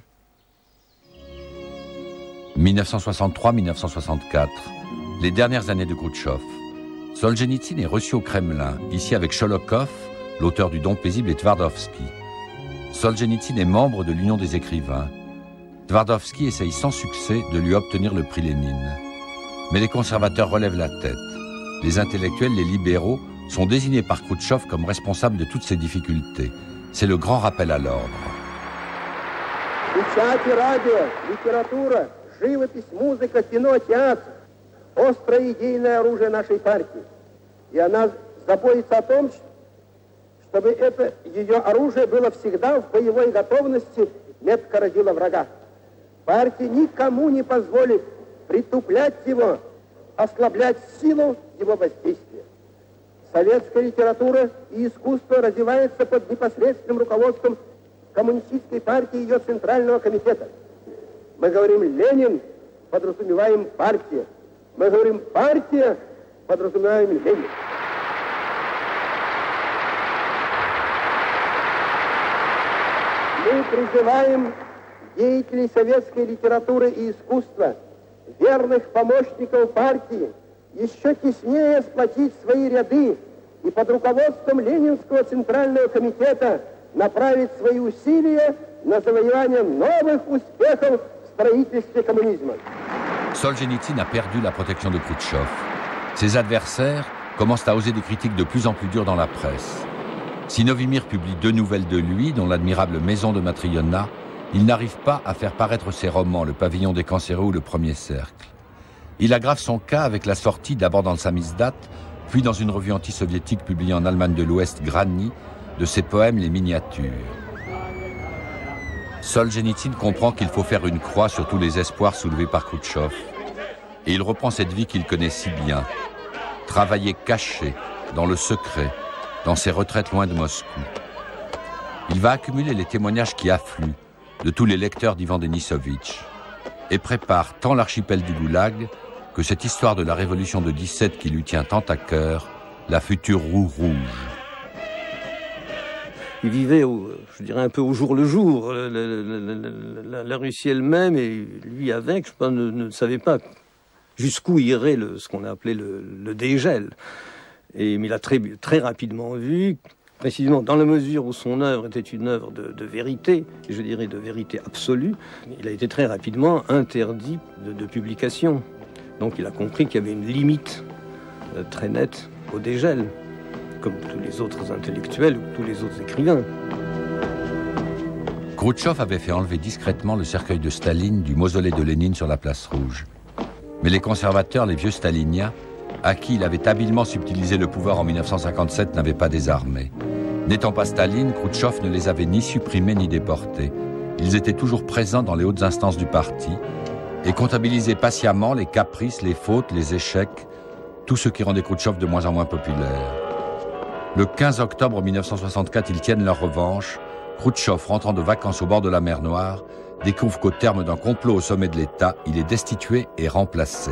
mille neuf cent soixante-trois mille neuf cent soixante-quatre, les dernières années de Khrouchtchev. Solzhenitsyn est reçu au Kremlin, ici avec Sholokov, l'auteur du Don paisible, et Twardowski. Solzhenitsyn est membre de l'Union des écrivains. Twardowski essaye sans succès de lui obtenir le prix Lénine. Mais les conservateurs relèvent la tête. Les intellectuels, les libéraux, sont désignés par Khrouchtchev comme responsables de toutes ces difficultés. C'est le grand rappel à l'ordre. Печати, радио, литература, живопись, музыка, кино, театр – острое идейное оружие нашей партии. И она заботится о том, чтобы это ее оружие было всегда в боевой готовности, метко разило врага. Партия никому не позволит притуплять его, ослаблять силу его воздействия. Советская литература и искусство развивается под непосредственным руководством Коммунистической партии и ее Центрального комитета. Мы говорим «Ленин», подразумеваем «партия». Мы говорим «партия», подразумеваем «Ленин». Мы призываем деятелей советской литературы и искусства, верных помощников партии, еще теснее сплотить свои ряды и под руководством Ленинского Центрального комитета направить свои усилия на завоевание новых успехов в строительстве коммунизма. Solzhenitsyn a perdu la protection de Khrouchtchev. Ses adversaires commencent à oser des critiques de plus en plus dures dans la presse. Si Novimir publie deux nouvelles de lui, dont l'admirable Maison de Matriona, il n'arrive pas à faire paraître ses romans Le Pavillon des cancéreux ou Le Premier Cercle. Il aggrave son cas avec la sortie, d'abord dans le Samizdat, puis dans une revue anti-soviétique publiée en Allemagne de l'Ouest, Grani, de ses poèmes Les Miniatures. Solzhenitsyn comprend qu'il faut faire une croix sur tous les espoirs soulevés par Khrouchtchev. Et il reprend cette vie qu'il connaît si bien. Travailler caché, dans le secret, dans ses retraites loin de Moscou. Il va accumuler les témoignages qui affluent de tous les lecteurs d'Ivan Denisovitch et prépare tant l'archipel du Goulag que cette histoire de la révolution de dix-sept qui lui tient tant à cœur, la future roue rouge. Il vivait, au, je dirais, un peu au jour le jour. La, la, la, la Russie elle-même, et lui avec, je pense, ne, ne savait pas jusqu'où irait le, ce qu'on a appelé le, le dégel. Et, mais il a très, très rapidement vu, précisément dans la mesure où son œuvre était une œuvre de, de vérité, et je dirais de vérité absolue, il a été très rapidement interdit de, de publication. Donc il a compris qu'il y avait une limite euh, très nette au dégel, comme tous les autres intellectuels ou tous les autres écrivains. Khrouchtchev avait fait enlever discrètement le cercueil de Staline du mausolée de Lénine sur la place Rouge. Mais les conservateurs, les vieux staliniens, à qui il avait habilement subtilisé le pouvoir en mille neuf cent cinquante-sept, n'avaient pas désarmé. N'étant pas Staline, Khrouchtchev ne les avait ni supprimés ni déportés. Ils étaient toujours présents dans les hautes instances du parti et comptabilisaient patiemment les caprices, les fautes, les échecs, tout ce qui rendait Khrouchtchev de moins en moins populaire. Le quinze octobre mille neuf cent soixante-quatre, ils tiennent leur revanche. Khrouchtchev, rentrant de vacances au bord de la mer Noire, découvre qu'au terme d'un complot au sommet de l'État, il est destitué et remplacé.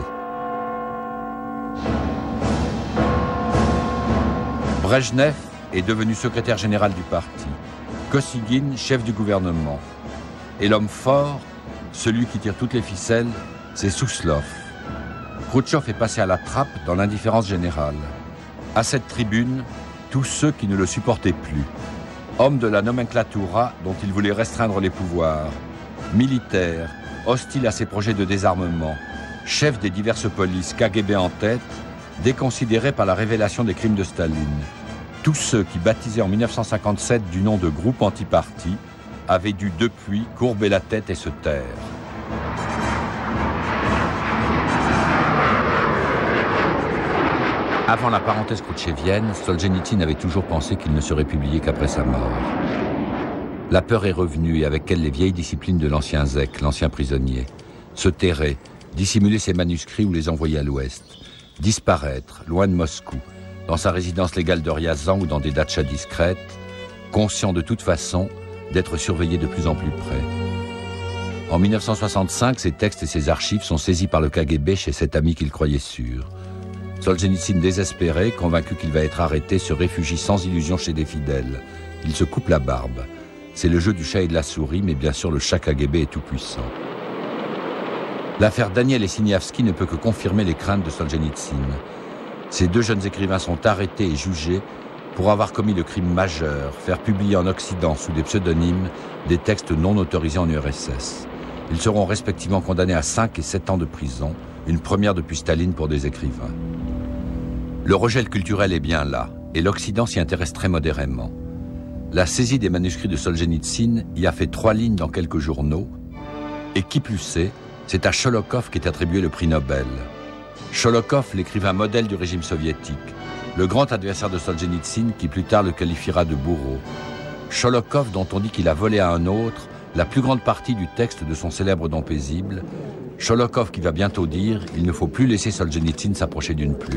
Brejnev est devenu secrétaire général du parti, Kosygin chef du gouvernement. Et l'homme fort, celui qui tire toutes les ficelles, c'est Souslov. Khrouchtchev est passé à la trappe dans l'indifférence générale. À cette tribune, tous ceux qui ne le supportaient plus. Homme de la nomenclatura dont il voulait restreindre les pouvoirs, militaire, hostile à ses projets de désarmement, chef des diverses polices, K G B en tête, déconsidéré par la révélation des crimes de Staline. Tous ceux qui baptisaient en mille neuf cent cinquante-sept du nom de groupe anti-parti avaient dû depuis courber la tête et se taire. Avant la parenthèse khrouchtchevienne, Solzhenitsyn avait toujours pensé qu'il ne serait publié qu'après sa mort. La peur est revenue et avec elle les vieilles disciplines de l'ancien zèque, l'ancien prisonnier. Se terrer, dissimuler ses manuscrits ou les envoyer à l'ouest. Disparaître, loin de Moscou, dans sa résidence légale de Ryazan ou dans des datchas discrètes, conscient de toute façon d'être surveillé de plus en plus près. En mille neuf cent soixante-cinq, ses textes et ses archives sont saisis par le K G B chez cet ami qu'il croyait sûr. Solzhenitsyn, désespéré, convaincu qu'il va être arrêté, se réfugie sans illusion chez des fidèles. Il se coupe la barbe. C'est le jeu du chat et de la souris, mais bien sûr le chat K G B est tout-puissant. L'affaire Daniel et Siniavski ne peut que confirmer les craintes de Solzhenitsyn. Ces deux jeunes écrivains sont arrêtés et jugés pour avoir commis le crime majeur, faire publier en Occident sous des pseudonymes des textes non autorisés en U R S S. Ils seront respectivement condamnés à cinq et sept ans de prison, une première depuis Staline pour des écrivains. Le rejet culturel est bien là, et l'Occident s'y intéresse très modérément. La saisie des manuscrits de Solzhenitsyn y a fait trois lignes dans quelques journaux, et qui plus est, c'est à Sholokhov qu'est attribué le prix Nobel. Sholokhov, l'écrivain modèle du régime soviétique, le grand adversaire de Solzhenitsyn qui plus tard le qualifiera de bourreau. Sholokhov dont on dit qu'il a volé à un autre la plus grande partie du texte de son célèbre Don paisible, Sholokhov qui va bientôt dire « Il ne faut plus laisser Solzhenitsyn s'approcher d'une plume ».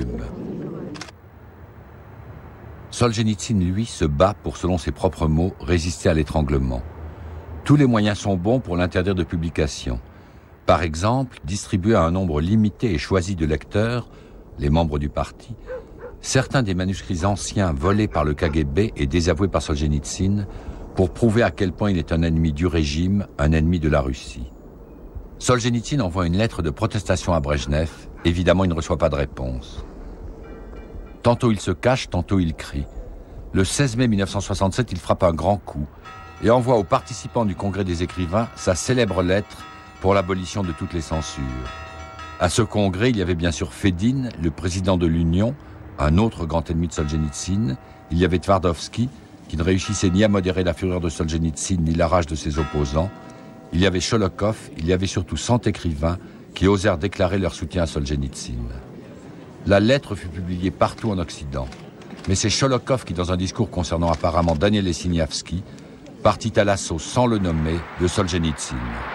Solzhenitsyn, lui, se bat pour, selon ses propres mots, résister à l'étranglement. Tous les moyens sont bons pour l'interdire de publication. Par exemple, distribuer à un nombre limité et choisi de lecteurs, les membres du parti, certains des manuscrits anciens volés par le K G B et désavoués par Solzhenitsyn pour prouver à quel point il est un ennemi du régime, un ennemi de la Russie. Solzhenitsyn envoie une lettre de protestation à Brejnev. Évidemment, il ne reçoit pas de réponse. Tantôt il se cache, tantôt il crie. Le seize mai mille neuf cent soixante-sept, il frappe un grand coup et envoie aux participants du Congrès des écrivains sa célèbre lettre pour l'abolition de toutes les censures. À ce congrès, il y avait bien sûr Fedin, le président de l'Union, un autre grand ennemi de Solzhenitsyn. Il y avait Tvardovsky, qui ne réussissait ni à modérer la fureur de Solzhenitsyn ni la rage de ses opposants. Il y avait Sholokhov, il y avait surtout cent écrivains qui osèrent déclarer leur soutien à Solzhenitsyn. La lettre fut publiée partout en Occident. Mais c'est Sholokhov qui, dans un discours concernant apparemment Daniel Lessiniavski, partit à l'assaut sans le nommer de Solzhenitsyn.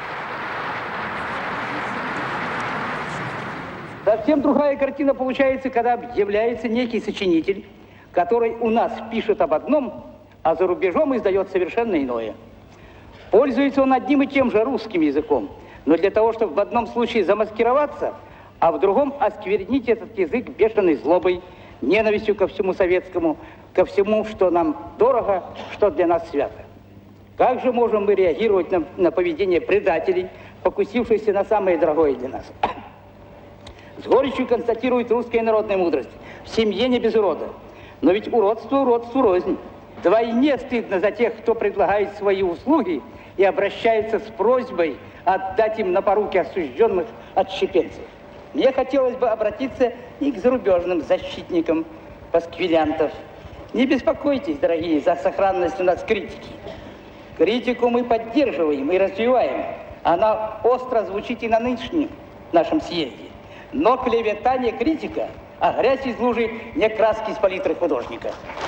Совсем другая картина получается, когда объявляется некий сочинитель, который у нас пишет об одном, а за рубежом издает совершенно иное. Пользуется он одним и тем же русским языком, но для того, чтобы в одном случае замаскироваться, а в другом осквернить этот язык бешеной злобой, ненавистью ко всему советскому, ко всему, что нам дорого, что для нас свято. Как же можем мы реагировать на, на поведение предателей, покусившихся на самое дорогое для нас? С горечью констатирует русская народная мудрость. В семье не без урода. Но ведь уродство уродству рознь. Вдвойне стыдно за тех, кто предлагает свои услуги и обращается с просьбой отдать им на поруки осужденных отщепенцев. Мне хотелось бы обратиться и к зарубежным защитникам пасквилянтов. Не беспокойтесь, дорогие, за сохранность у нас критики. Критику мы поддерживаем и развиваем. Она остро звучит и на нынешнем нашем съезде. Но клевета не критика, а грязь из лужи не краски с палитры художника.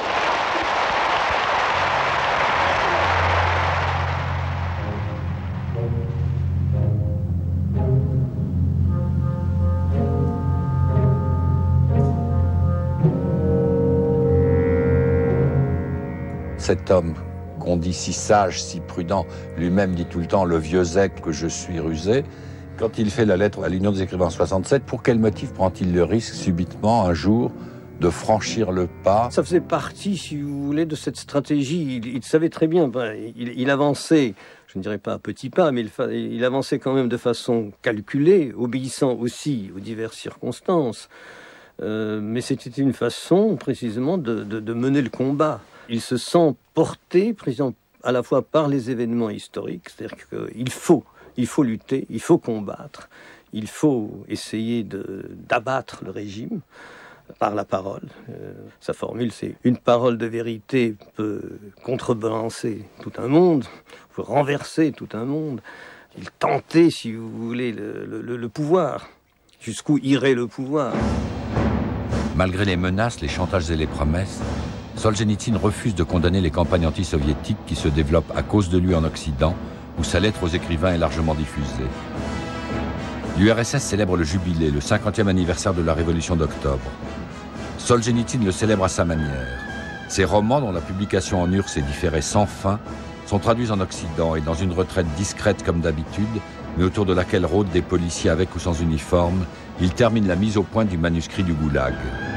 Cet homme qu'on dit si sage, si prudent, lui-même dit tout le temps « le vieux zèque que je suis rusé », quand il fait la lettre à l'Union des écrivains en soixante-sept, pour quel motif prend-il le risque subitement, un jour, de franchir le pas? Ça faisait partie, si vous voulez, de cette stratégie. Il, il savait très bien, il, il avançait, je ne dirais pas à petits pas, mais il, il avançait quand même de façon calculée, obéissant aussi aux diverses circonstances. Euh, mais c'était une façon, précisément, de, de, de mener le combat. Il se sent porté, précisément, à la fois par les événements historiques, c'est-à-dire qu'il faut Il faut lutter, il faut combattre, il faut essayer de, d'abattre le régime par la parole. Euh, sa formule, c'est « une parole de vérité peut contrebalancer tout un monde, peut renverser tout un monde ». Il tentait, si vous voulez, le, le, le pouvoir. Jusqu'où irait le pouvoir? Malgré les menaces, les chantages et les promesses, Solzhenitsyn refuse de condamner les campagnes anti-soviétiques qui se développent à cause de lui en Occident, où sa lettre aux écrivains est largement diffusée. L'U R S S célèbre le jubilé, le cinquantième anniversaire de la Révolution d'octobre. Solzhenitsyn le célèbre à sa manière. Ses romans, dont la publication en U R S S est différée sans fin, sont traduits en Occident et dans une retraite discrète comme d'habitude, mais autour de laquelle rôdent des policiers avec ou sans uniforme, il termine la mise au point du manuscrit du Goulag.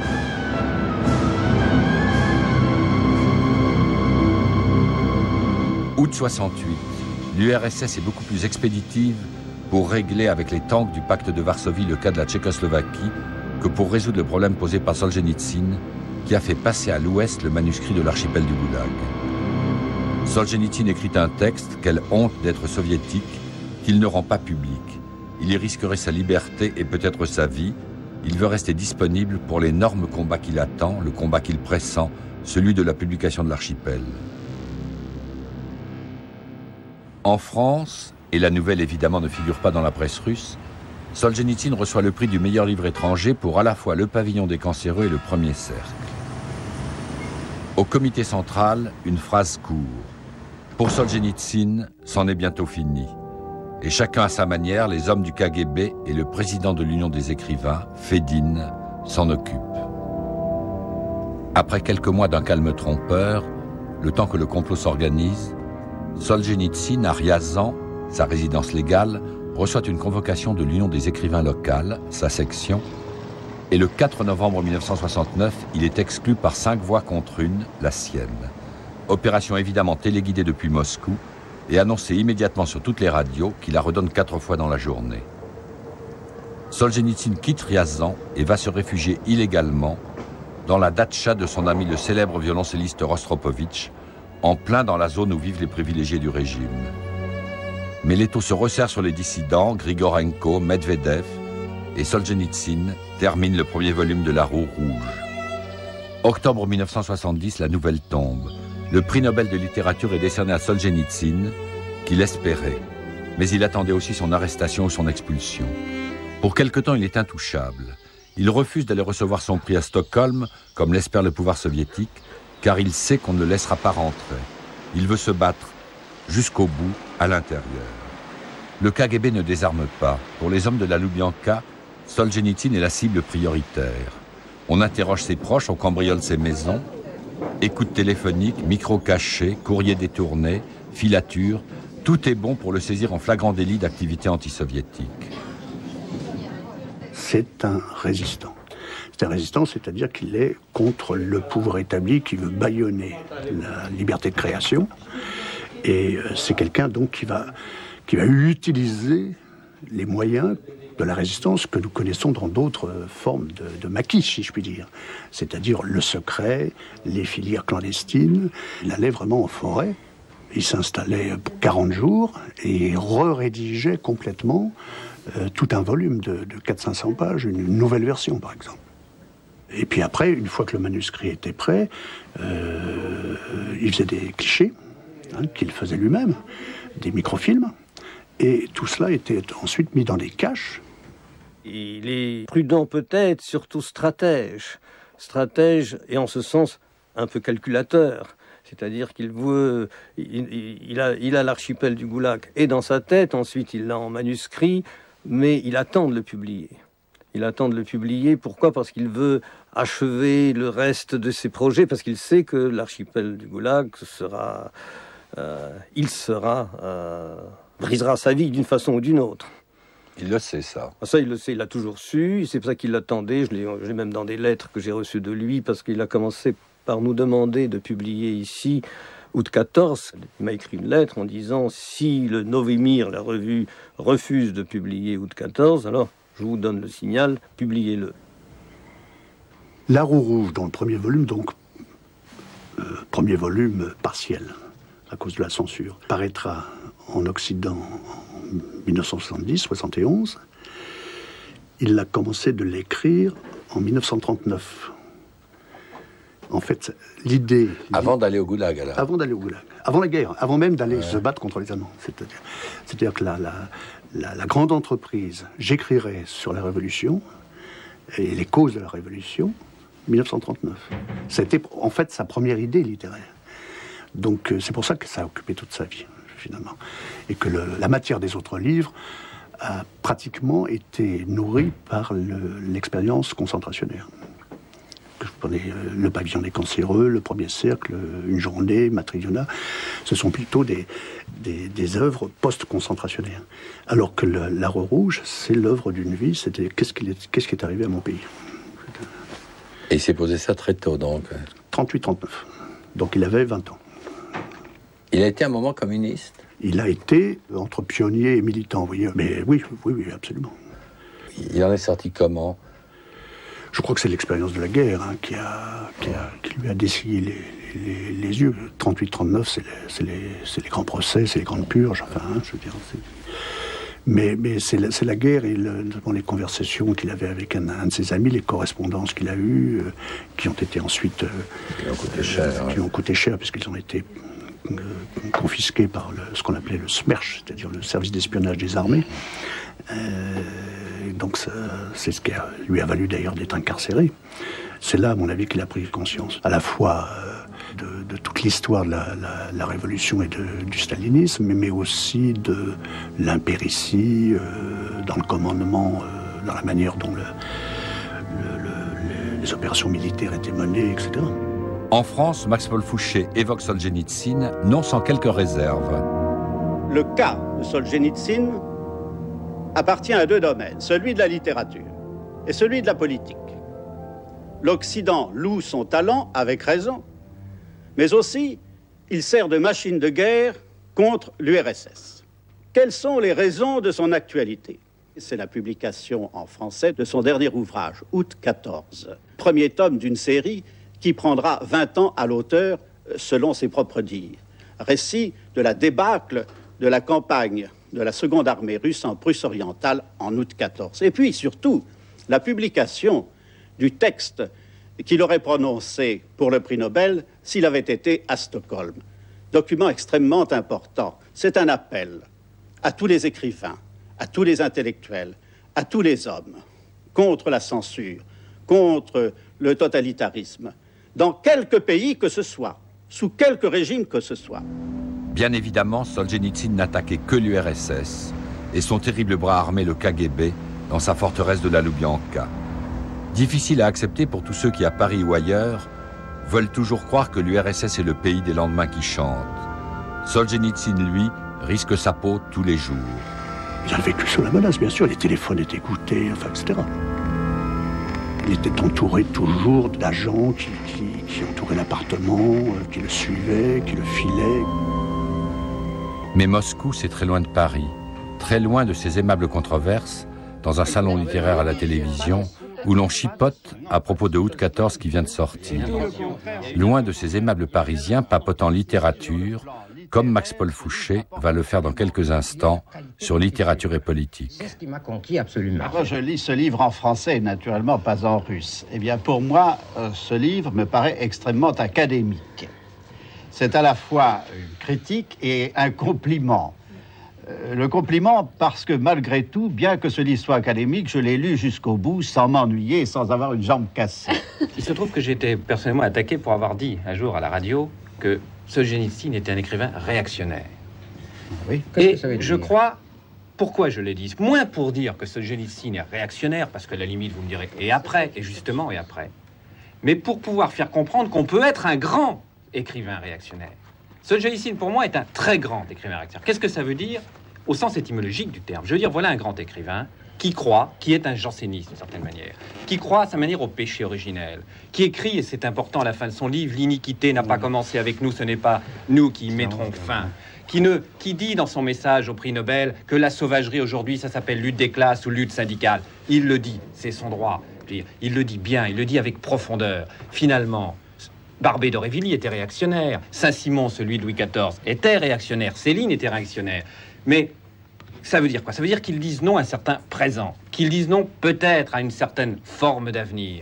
août soixante-huit. L'U R S S est beaucoup plus expéditive pour régler avec les tanks du pacte de Varsovie le cas de la Tchécoslovaquie que pour résoudre le problème posé par Solzhenitsyn, qui a fait passer à l'ouest le manuscrit de l'archipel du Goulag. Solzhenitsyn écrit un texte, quelle honte d'être soviétique, qu'il ne rend pas public. Il y risquerait sa liberté et peut-être sa vie. Il veut rester disponible pour l'énorme combat qu'il attend, le combat qu'il pressent, celui de la publication de l'archipel. En France, et la nouvelle évidemment ne figure pas dans la presse russe, Solzhenitsyn reçoit le prix du meilleur livre étranger pour à la fois Le Pavillon des Cancéreux et Le Premier Cercle. Au comité central, une phrase court. Pour Solzhenitsyn, c'en est bientôt fini. Et chacun à sa manière, les hommes du K G B et le président de l'Union des écrivains, Fedin, s'en occupent. Après quelques mois d'un calme trompeur, le temps que le complot s'organise, Solzhenitsyn, à Ryazan, sa résidence légale, reçoit une convocation de l'Union des écrivains locales, sa section, et le quatre novembre mille neuf cent soixante-neuf, il est exclu par cinq voix contre une, la sienne. Opération évidemment téléguidée depuis Moscou et annoncée immédiatement sur toutes les radios qui la redonnent quatre fois dans la journée. Solzhenitsyn quitte Ryazan et va se réfugier illégalement dans la datcha de son ami le célèbre violoncelliste Rostropovitch, en plein dans la zone où vivent les privilégiés du régime. Mais l'étau se resserre sur les dissidents, Grigorenko, Medvedev, et Solzhenitsyn termine le premier volume de La Roue Rouge. Octobre mille neuf cent soixante-dix, la nouvelle tombe. Le prix Nobel de littérature est décerné à Solzhenitsyn, qu'il espérait. Mais il attendait aussi son arrestation ou son expulsion. Pour quelque temps, il est intouchable. Il refuse d'aller recevoir son prix à Stockholm, comme l'espère le pouvoir soviétique, car il sait qu'on ne le laissera pas rentrer. Il veut se battre jusqu'au bout, à l'intérieur. Le K G B ne désarme pas. Pour les hommes de la Loubianka, Solzhenitsyn est la cible prioritaire. On interroge ses proches, on cambriole ses maisons. Écoute téléphonique, micro caché, courrier détourné, filature, tout est bon pour le saisir en flagrant délit d'activité antisoviétique. C'est un résistant. C'est un résistant, c'est-à-dire qu'il est contre le pouvoir établi qui veut bâillonner la liberté de création. Et c'est quelqu'un donc qui va, qui va utiliser les moyens de la résistance que nous connaissons dans d'autres formes de, de maquis, si je puis dire. C'est-à-dire le secret, les filières clandestines. Il allait vraiment en forêt. Il s'installait pour quarante jours et re-rédigeait complètement euh, tout un volume de, de quatre cents à cinq cents pages, une nouvelle version par exemple. Et puis après, une fois que le manuscrit était prêt, euh, il faisait des clichés, hein, qu'il faisait lui-même, des microfilms, et tout cela était ensuite mis dans des caches. Il est prudent peut-être, surtout stratège. Stratège et en ce sens un peu calculateur. C'est-à-dire qu'il veut, il, il a, il a l'archipel du Goulag et dans sa tête, ensuite il l'a en manuscrit, mais il attend de le publier. Il attend de le publier, pourquoi ? Parce qu'il veut achever le reste de ses projets, parce qu'il sait que l'archipel du Goulag sera, euh, il sera, euh, brisera sa vie d'une façon ou d'une autre. Il le sait, ça. Ça, il le sait, il l'a toujours su, c'est pour ça qu'il l'attendait, je l'ai, je l'ai même dans des lettres que j'ai reçues de lui, parce qu'il a commencé par nous demander de publier ici, août quatorze, il m'a écrit une lettre en disant, si le Novimir, la revue, refuse de publier août quatorze, alors je vous donne le signal, publiez-le. La Roue Rouge, dans le premier volume, donc, euh, premier volume partiel, à cause de la censure, paraîtra en Occident en mille neuf cent soixante-dix soixante et onze. Il a commencé de l'écrire en mille neuf cent trente-neuf. En fait, l'idée... Avant d'aller au Goulag, alors. Avant d'aller au Goulag. Avant la guerre, avant même d'aller ouais. se battre contre les Allemands. C'est-à-dire, c'est-à-dire que la, la, la, la grande entreprise, j'écrirai sur la Révolution et les causes de la Révolution, mille neuf cent trente-neuf. C'était en fait sa première idée littéraire. Donc c'est pour ça que ça a occupé toute sa vie, finalement. Et que le, la matière des autres livres a pratiquement été nourrie par le, l'expérience concentrationnaire. Je prenais Le Pavillon des Cancéreux, Le Premier Cercle, Une Journée, Matriona. Ce sont plutôt des, des, des œuvres post-concentrationnaires. Alors que le, La Roue Rouge, c'est l'œuvre d'une vie, c'était qu'est-ce qui, est, qu'est-ce qui est arrivé à mon pays. Et il s'est posé ça très tôt, donc. trente-huit trente-neuf. Donc il avait vingt ans. Il a été un moment communiste ? Il a été entre pionnier et militant, vous voyez. Mais oui, oui, oui, absolument. Il en est sorti comment ? Je crois que c'est l'expérience de la guerre hein, qui, a, qui, a, qui lui a dessillé les, les, les yeux. trente-huit trente-neuf, c'est les, c'est, les, c'est les grands procès, c'est les grandes purges. Enfin, hein, je veux dire, c'est... Mais, mais c'est la, la guerre et le, notamment les conversations qu'il avait avec un, un de ses amis, les correspondances qu'il a eues, euh, qui ont été ensuite... Euh, qui ont coûté cher. Euh, qui ont coûté cher, puisqu'ils ont été euh, confisqués par le, ce qu'on appelait le SMERSH, c'est-à-dire le service d'espionnage des armées. Euh, donc c'est ce qui a, lui a valu d'ailleurs d'être incarcéré. C'est là, à mon avis, qu'il a pris conscience, à la fois euh, de, de toute l'histoire de la, la, la révolution et de, du stalinisme, mais, mais aussi de l'impéritie euh, dans le commandement, euh, dans la manière dont le, le, le, les opérations militaires étaient menées, et cetera. En France, Max-Paul Fouché évoque Solzhenitsyn, non sans quelques réserves. Le cas de Solzhenitsyn appartient à deux domaines, celui de la littérature et celui de la politique. L'Occident loue son talent, avec raison, mais aussi il sert de machine de guerre contre l'U R S S. Quelles sont les raisons de son actualité? C'est la publication en français de son dernier ouvrage, août quatorze, premier tome d'une série qui prendra vingt ans à l'auteur, selon ses propres dires. Récit de la débâcle de la campagne de la seconde armée russe en Prusse orientale en août quatorze. Et puis, surtout, la publication du texte qu'il aurait prononcé pour le prix Nobel s'il avait été à Stockholm. Document extrêmement important. C'est un appel à tous les écrivains, à tous les intellectuels, à tous les hommes, contre la censure, contre le totalitarisme, dans quelque pays que ce soit, sous quelque régime que ce soit. Bien évidemment, Solzhenitsyn n'attaquait que l'U R S S et son terrible bras armé, le K G B, dans sa forteresse de la Loubianka. Difficile à accepter pour tous ceux qui, à Paris ou ailleurs, veulent toujours croire que l'U R S S est le pays des lendemains qui chantent. Solzhenitsyn, lui, risque sa peau tous les jours. Il a vécu sous la menace, bien sûr. Les téléphones étaient écoutés, enfin, et cetera. Il était entouré toujours d'agents qui, qui, qui entouraient l'appartement, qui le suivaient, qui le filaient. Mais Moscou, c'est très loin de Paris, très loin de ces aimables controverses, dans un salon littéraire à la télévision, où l'on chipote à propos de août quatorze qui vient de sortir. Loin de ces aimables Parisiens papotant littérature, comme Max-Paul Fouché va le faire dans quelques instants sur littérature et politique. C'est ce qui m'a conquis absolument. Moi, je lis ce livre en français et naturellement pas en russe. Eh bien, pour moi, ce livre me paraît extrêmement académique. C'est à la fois une critique et un compliment. Le compliment parce que malgré tout, bien que ce livre soit académique, je l'ai lu jusqu'au bout sans m'ennuyer et sans avoir une jambe cassée. Il se trouve que j'ai été personnellement attaqué pour avoir dit un jour à la radio que Solzhenitsyn était un écrivain réactionnaire. Oui, et que ça veut dire? Je crois, pourquoi je l'ai dit, moins pour dire que Solzhenitsyn est réactionnaire, parce que à la limite vous me direz, et après, et justement, et après, mais pour pouvoir faire comprendre qu'on peut être un grand écrivain réactionnaire. Solzhenitsyn, pour moi, est un très grand écrivain réactionnaire. Qu'est-ce que ça veut dire au sens étymologique du terme? Je veux dire, voilà un grand écrivain qui croit, qui est un janséniste d'une certaine manière, qui croit à sa manière au péché originel, qui écrit, et c'est important à la fin de son livre, l'iniquité n'a pas commencé avec nous, ce n'est pas nous qui y mettrons fin, qui, ne, qui dit dans son message au prix Nobel que la sauvagerie aujourd'hui, ça s'appelle lutte des classes ou lutte syndicale. Il le dit, c'est son droit. Il le dit bien, il le dit avec profondeur. Finalement, Barbé d'Aurevilly était réactionnaire, Saint-Simon, celui de Louis quatorze, était réactionnaire, Céline était réactionnaire. Mais ça veut dire quoi? Ça veut dire qu'ils disent non à un certain présent, qu'ils disent non peut-être à une certaine forme d'avenir,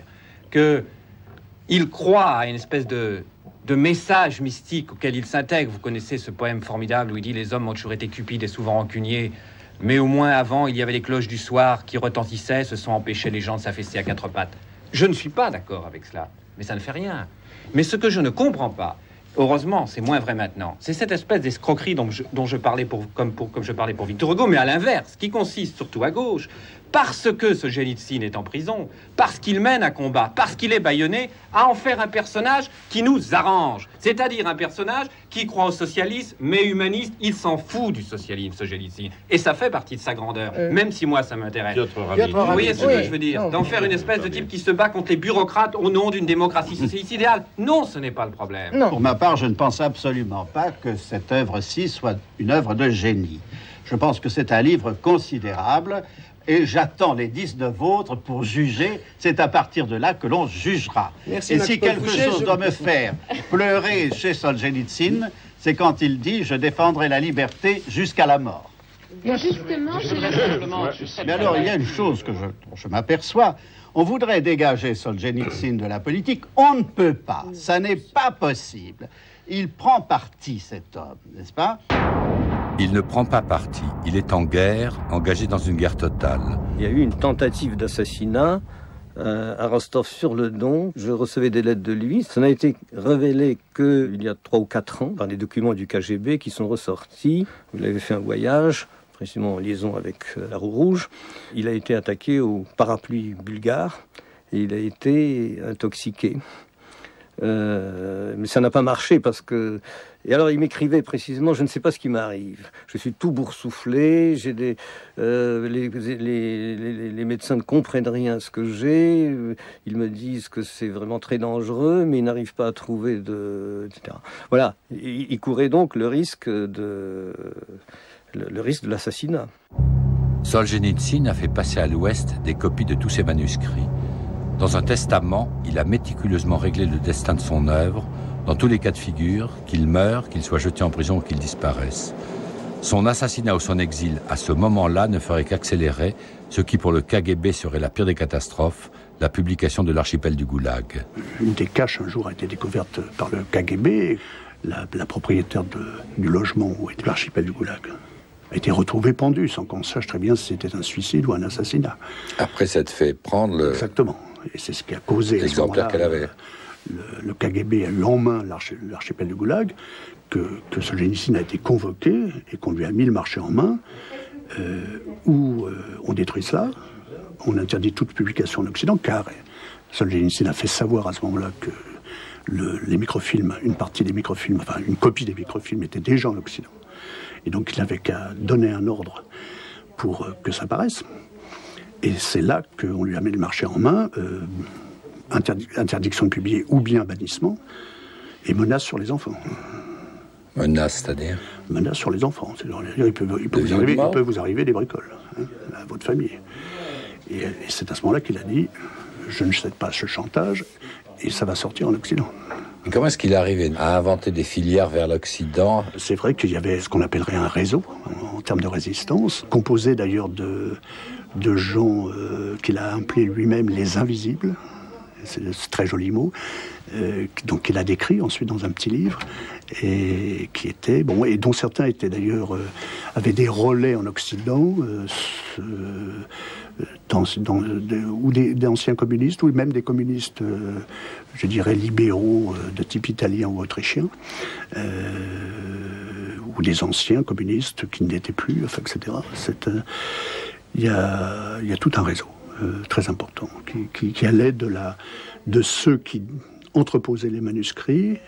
qu'ils croient à une espèce de, de message mystique auquel ils s'intègrent. Vous connaissez ce poème formidable où il dit « Les hommes ont toujours été cupides et souvent rancuniers, mais au moins avant, il y avait les cloches du soir qui retentissaient, se sont empêchés les gens de s'affaisser à quatre pattes. » Je ne suis pas d'accord avec cela, mais ça ne fait rien. Mais ce que je ne comprends pas, heureusement, c'est moins vrai maintenant, c'est cette espèce d'escroquerie dont je, dont je parlais pour, comme, pour, comme je parlais pour Victor Hugo, mais à l'inverse, qui consiste surtout à gauche, parce que Solzhenitsyn est en prison, parce qu'il mène un combat, parce qu'il est bâillonné, à en faire un personnage qui nous arrange. C'est-à-dire un personnage qui croit au socialisme, mais humaniste, il s'en fout du socialisme, Solzhenitsyn. Et ça fait partie de sa grandeur, euh... même si moi ça m'intéresse. Vous voyez ce que oui. je veux dire? D'en faire une espèce de type qui se bat contre les bureaucrates au nom d'une démocratie socialiste idéale. Non, ce n'est pas le problème. Non. Pour ma part, je ne pense absolument pas que cette œuvre-ci soit une œuvre de génie. Je pense que c'est un livre considérable. Et j'attends les dix-neuf autres pour juger. C'est à partir de là que l'on jugera. Merci, et si quelque Fouché, chose je... doit me faire pleurer chez Solzhenitsyn, c'est quand il dit « Je défendrai la liberté jusqu'à la mort ». Justement, je... Mais alors, il y a une chose que je, je m'aperçois. On voudrait dégager Solzhenitsyn de la politique. On ne peut pas. Ça n'est pas possible. Il prend parti, cet homme, n'est-ce pas? Il ne prend pas parti. Il est en guerre, engagé dans une guerre totale. Il y a eu une tentative d'assassinat euh, à Rostov-sur-le-Don. Je recevais des lettres de lui. Ça n'a été révélé qu'il y a trois ou quatre ans par des documents du K G B qui sont ressortis. Il avait fait un voyage, précisément en liaison avec euh, la Roue Rouge. Il a été attaqué au parapluie bulgare et il a été intoxiqué. Euh, mais ça n'a pas marché parce que... Et alors il m'écrivait précisément, je ne sais pas ce qui m'arrive. Je suis tout boursouflé, j'ai des, euh, les, les, les, les médecins ne comprennent rien à ce que j'ai. Ils me disent que c'est vraiment très dangereux, mais ils n'arrivent pas à trouver de... et cetera. Voilà, il, il courait donc le risque de, le, le risque de l'assassinat. Solzhenitsyn a fait passer à l'Ouest des copies de tous ses manuscrits. Dans un testament, il a méticuleusement réglé le destin de son œuvre, dans tous les cas de figure, qu'il meure, qu'il soit jeté en prison ou qu'il disparaisse. Son assassinat ou son exil, à ce moment-là, ne ferait qu'accélérer ce qui, pour le K G B, serait la pire des catastrophes, la publication de l'archipel du Goulag. Une des caches, un jour, a été découverte par le K G B. La, la propriétaire de, du logement où était l'archipel du Goulag a été retrouvée pendue, sans qu'on sache très bien si c'était un suicide ou un assassinat. Après s'être fait prendre le... Exactement. Et c'est ce qui a causé... L'exemplaire qu'elle avait. Le, le K G B a eu en main l'archipel du Goulag, que, que Solzhenitsyn a été convoqué et qu'on lui a mis le marché en main, euh, où euh, on détruit cela, on interdit toute publication en Occident, car Solzhenitsyn a fait savoir à ce moment-là que le, les microfilms, une partie des microfilms, enfin une copie des microfilms était déjà en Occident. Et donc il n'avait qu'à donner un ordre pour euh, que ça paraisse. Et c'est là qu'on lui a mis le marché en main, euh, interdi interdiction de publier ou bien bannissement, et menace sur les enfants. Menace, c'est-à-dire? Menace sur les enfants. Il peut, il, peut vous arriver, il peut vous arriver des bricoles, hein, à votre famille. Et, et c'est à ce moment-là qu'il a dit, je ne cède pas à ce chantage, et ça va sortir en Occident. Et comment est-ce qu'il est arrivé à inventer des filières vers l'Occident? C'est vrai qu'il y avait ce qu'on appellerait un réseau, en, en termes de résistance, composé d'ailleurs de... de gens euh, qu'il a appelés lui-même les invisibles, c'est un très joli mot, euh, donc qu'il a décrit ensuite dans un petit livre, et qui était, bon, et dont certains étaient d'ailleurs, euh, avaient des relais en Occident, euh, euh, dans, dans, de, ou des, des anciens communistes, ou même des communistes, euh, je dirais, libéraux euh, de type italien ou autrichien, euh, ou des anciens communistes qui n'étaient plus, enfin, et cetera. C'est, euh, Il y, a, il y a tout un réseau euh, très important qui, qui, qui allait de, la, de ceux qui entreposaient les manuscrits,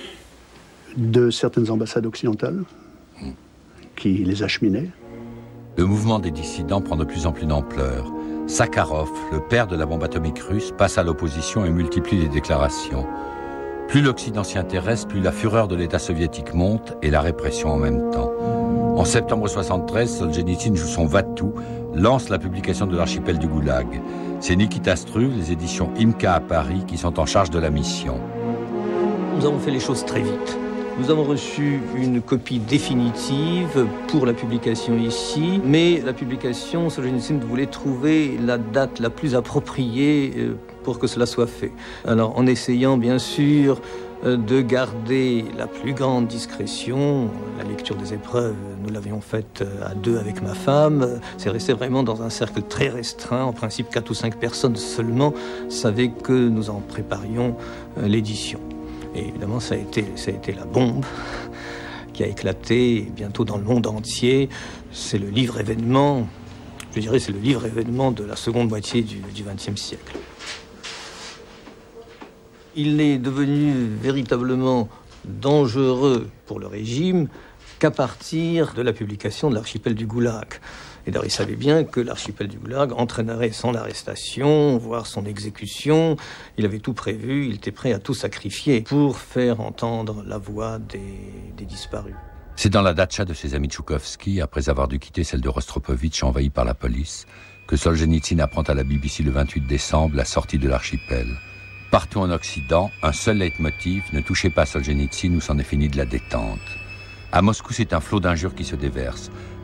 de certaines ambassades occidentales qui les acheminaient. Le mouvement des dissidents prend de plus en plus d'ampleur. Sakharov, le père de la bombe atomique russe, passe à l'opposition et multiplie les déclarations. Plus l'Occident s'y intéresse, plus la fureur de l'État soviétique monte et la répression en même temps. En septembre soixante-treize, Solzhenitsyn joue son va-tout, lance la publication de l'archipel du Goulag. C'est Nikita Struve, les éditions IMCA à Paris, qui sont en charge de la mission. Nous avons fait les choses très vite. Nous avons reçu une copie définitive pour la publication ici, mais la publication, Solzhenitsyn voulait trouver la date la plus appropriée pour que cela soit fait. Alors, en essayant bien sûr de garder la plus grande discrétion, la lecture des épreuves, nous l'avions faite à deux avec ma femme, c'est resté vraiment dans un cercle très restreint, en principe quatre ou cinq personnes seulement savaient que nous en préparions l'édition. Et évidemment, ça a été, ça a été la bombe qui a éclaté bientôt dans le monde entier. C'est le livre événement, je dirais, c'est le livre événement de la seconde moitié du vingtième siècle. Il est devenu véritablement dangereux pour le régime qu'à partir de la publication de l'archipel du Goulag. Et d'ailleurs, il savait bien que l'archipel du Goulag entraînerait son arrestation, voire son exécution. Il avait tout prévu, il était prêt à tout sacrifier pour faire entendre la voix des, des disparus. C'est dans la datcha de ses amis Tchoukovsky, après avoir dû quitter celle de Rostropovitch envahie par la police, que Solzhenitsyn apprend à la B B C le vingt-huit décembre la sortie de l'archipel. Partout en Occident, un seul leitmotiv, ne touchez pas Solzhenitsyn ou c'en est fini de la détente. À Moscou, c'est un flot d'injures qui se déverse.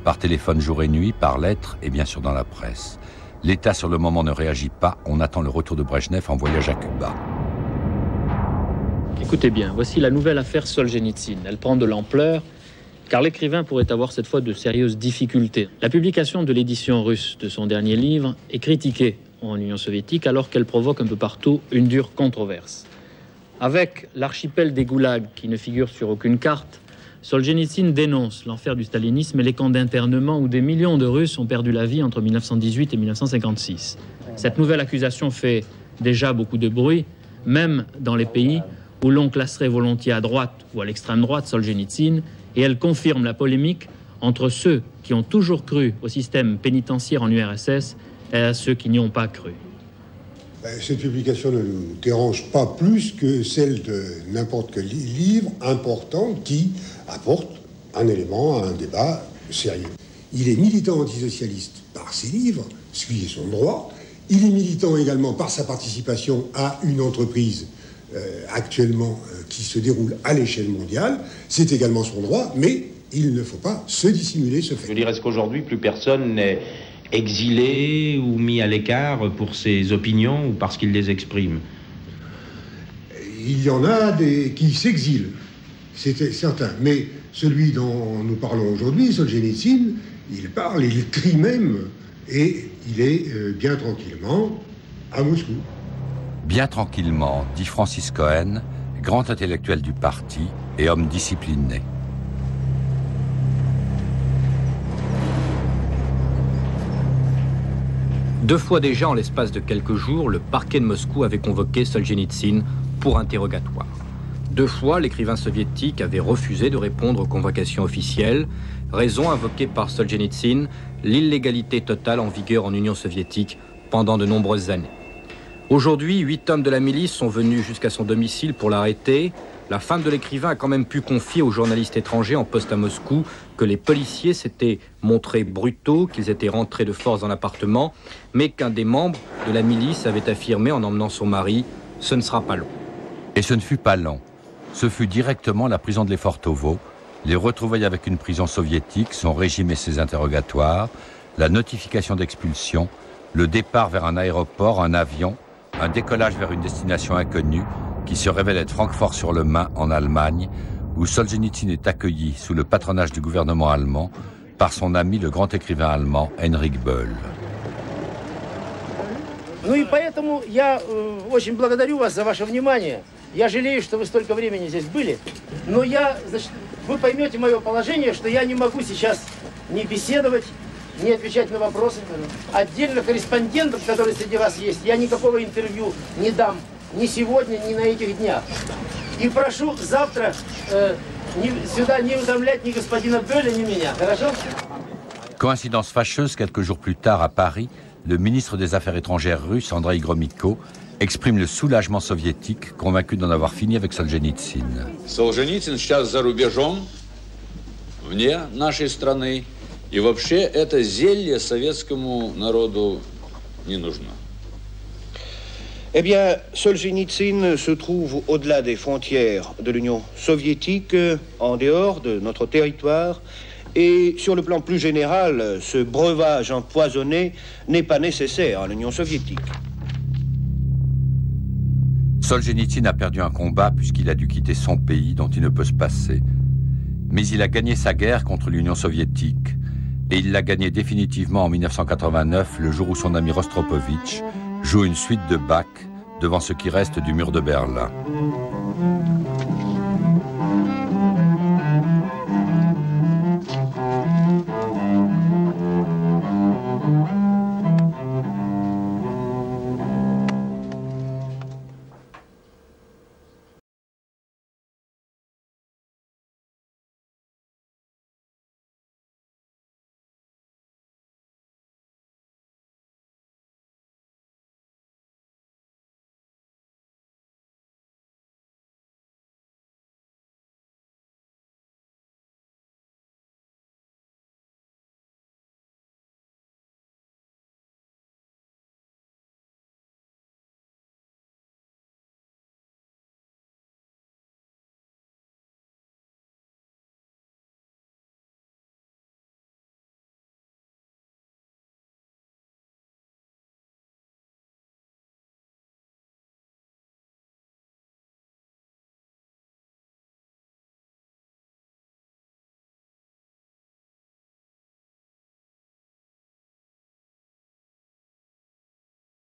par téléphone jour et nuit, par lettre et bien sûr dans la presse. L'État sur le moment ne réagit pas, on attend le retour de Brejnev en voyage à Cuba. Écoutez bien, voici la nouvelle affaire Solzhenitsyn. Elle prend de l'ampleur, car l'écrivain pourrait avoir cette fois de sérieuses difficultés. La publication de l'édition russe de son dernier livre est critiquée en Union soviétique, alors qu'elle provoque un peu partout une dure controverse. Avec l'archipel des goulags qui ne figure sur aucune carte, Solzhenitsyn dénonce l'enfer du stalinisme et les camps d'internement où des millions de Russes ont perdu la vie entre mille neuf cent dix-huit et mille neuf cent cinquante-six. Cette nouvelle accusation fait déjà beaucoup de bruit, même dans les pays où l'on classerait volontiers à droite ou à l'extrême droite Solzhenitsyn, et elle confirme la polémique entre ceux qui ont toujours cru au système pénitentiaire en U R S S et à ceux qui n'y ont pas cru. Cette publication ne nous dérange pas plus que celle de n'importe quel livre important qui apporte un élément à un débat sérieux. Il est militant antisocialiste par ses livres, ce qui est son droit. Il est militant également par sa participation à une entreprise euh, actuellement euh, qui se déroule à l'échelle mondiale. C'est également son droit, mais il ne faut pas se dissimuler ce fait. Je dirais qu'aujourd'hui, plus personne n'est exilé ou mis à l'écart pour ses opinions ou parce qu'il les exprime. Il y en a des qui s'exilent, c'est certain. Mais celui dont nous parlons aujourd'hui, Solzhenitsyn, il parle, il crie même, et il est euh, bien tranquillement à Moscou. Bien tranquillement, dit Francis Cohen, grand intellectuel du parti et homme discipliné. Deux fois déjà, en l'espace de quelques jours, le parquet de Moscou avait convoqué Solzhenitsyn pour interrogatoire. Deux fois, l'écrivain soviétique avait refusé de répondre aux convocations officielles, raison invoquée par Solzhenitsyn, l'illégalité totale en vigueur en Union soviétique pendant de nombreuses années. Aujourd'hui, huit hommes de la milice sont venus jusqu'à son domicile pour l'arrêter. La femme de l'écrivain a quand même pu confier aux journalistes étrangers en poste à Moscou que les policiers s'étaient montrés brutaux, qu'ils étaient rentrés de force dans l'appartement, mais qu'un des membres de la milice avait affirmé en emmenant son mari « ce ne sera pas long ». Et ce ne fut pas long. Ce fut directement la prison de Lefortovo, les retrouvailles avec une prison soviétique, son régime et ses interrogatoires, la notification d'expulsion, le départ vers un aéroport, un avion, un décollage vers une destination inconnue, qui se révèle être Francfort-sur-le-Main en Allemagne, où Solzhenitsyn est accueilli sous le patronage du gouvernement allemand par son ami le grand écrivain allemand Heinrich Böll. Ну и поэтому я э, очень благодарю вас за ваше внимание. Я жалею, что вы столько времени здесь были, но я, значит, вы поймете мое положение, что я не могу сейчас не беседовать, не отвечать на вопросы. Отдельно корреспондентам, которые среди вас есть, я никакого интервью не дам. Ни сегодня, ни на этих днях. И прошу завтра э, не, сюда не утомлять ни господина Бölla, ни меня. Хорошо? Coïncidence fâcheuse, quelques jours plus tard à Paris, le ministre des Affaires étrangères russe, Andrei Gromyko, exprime le soulagement soviétique, convaincu d'en avoir fini avec Solzhenitsyn. Солженицын сейчас за рубежом, вне нашей страны, и вообще это зелье советскому народу не нужно. Eh bien, Solzhenitsyn se trouve au-delà des frontières de l'Union soviétique, en dehors de notre territoire, et sur le plan plus général, ce breuvage empoisonné n'est pas nécessaire à l'Union soviétique. Solzhenitsyn a perdu un combat puisqu'il a dû quitter son pays dont il ne peut se passer. Mais il a gagné sa guerre contre l'Union soviétique, et il l'a gagnée définitivement en mille neuf cent quatre-vingt-neuf, le jour où son ami Rostropovitch joue une suite de Bach devant ce qui reste du mur de Berlin.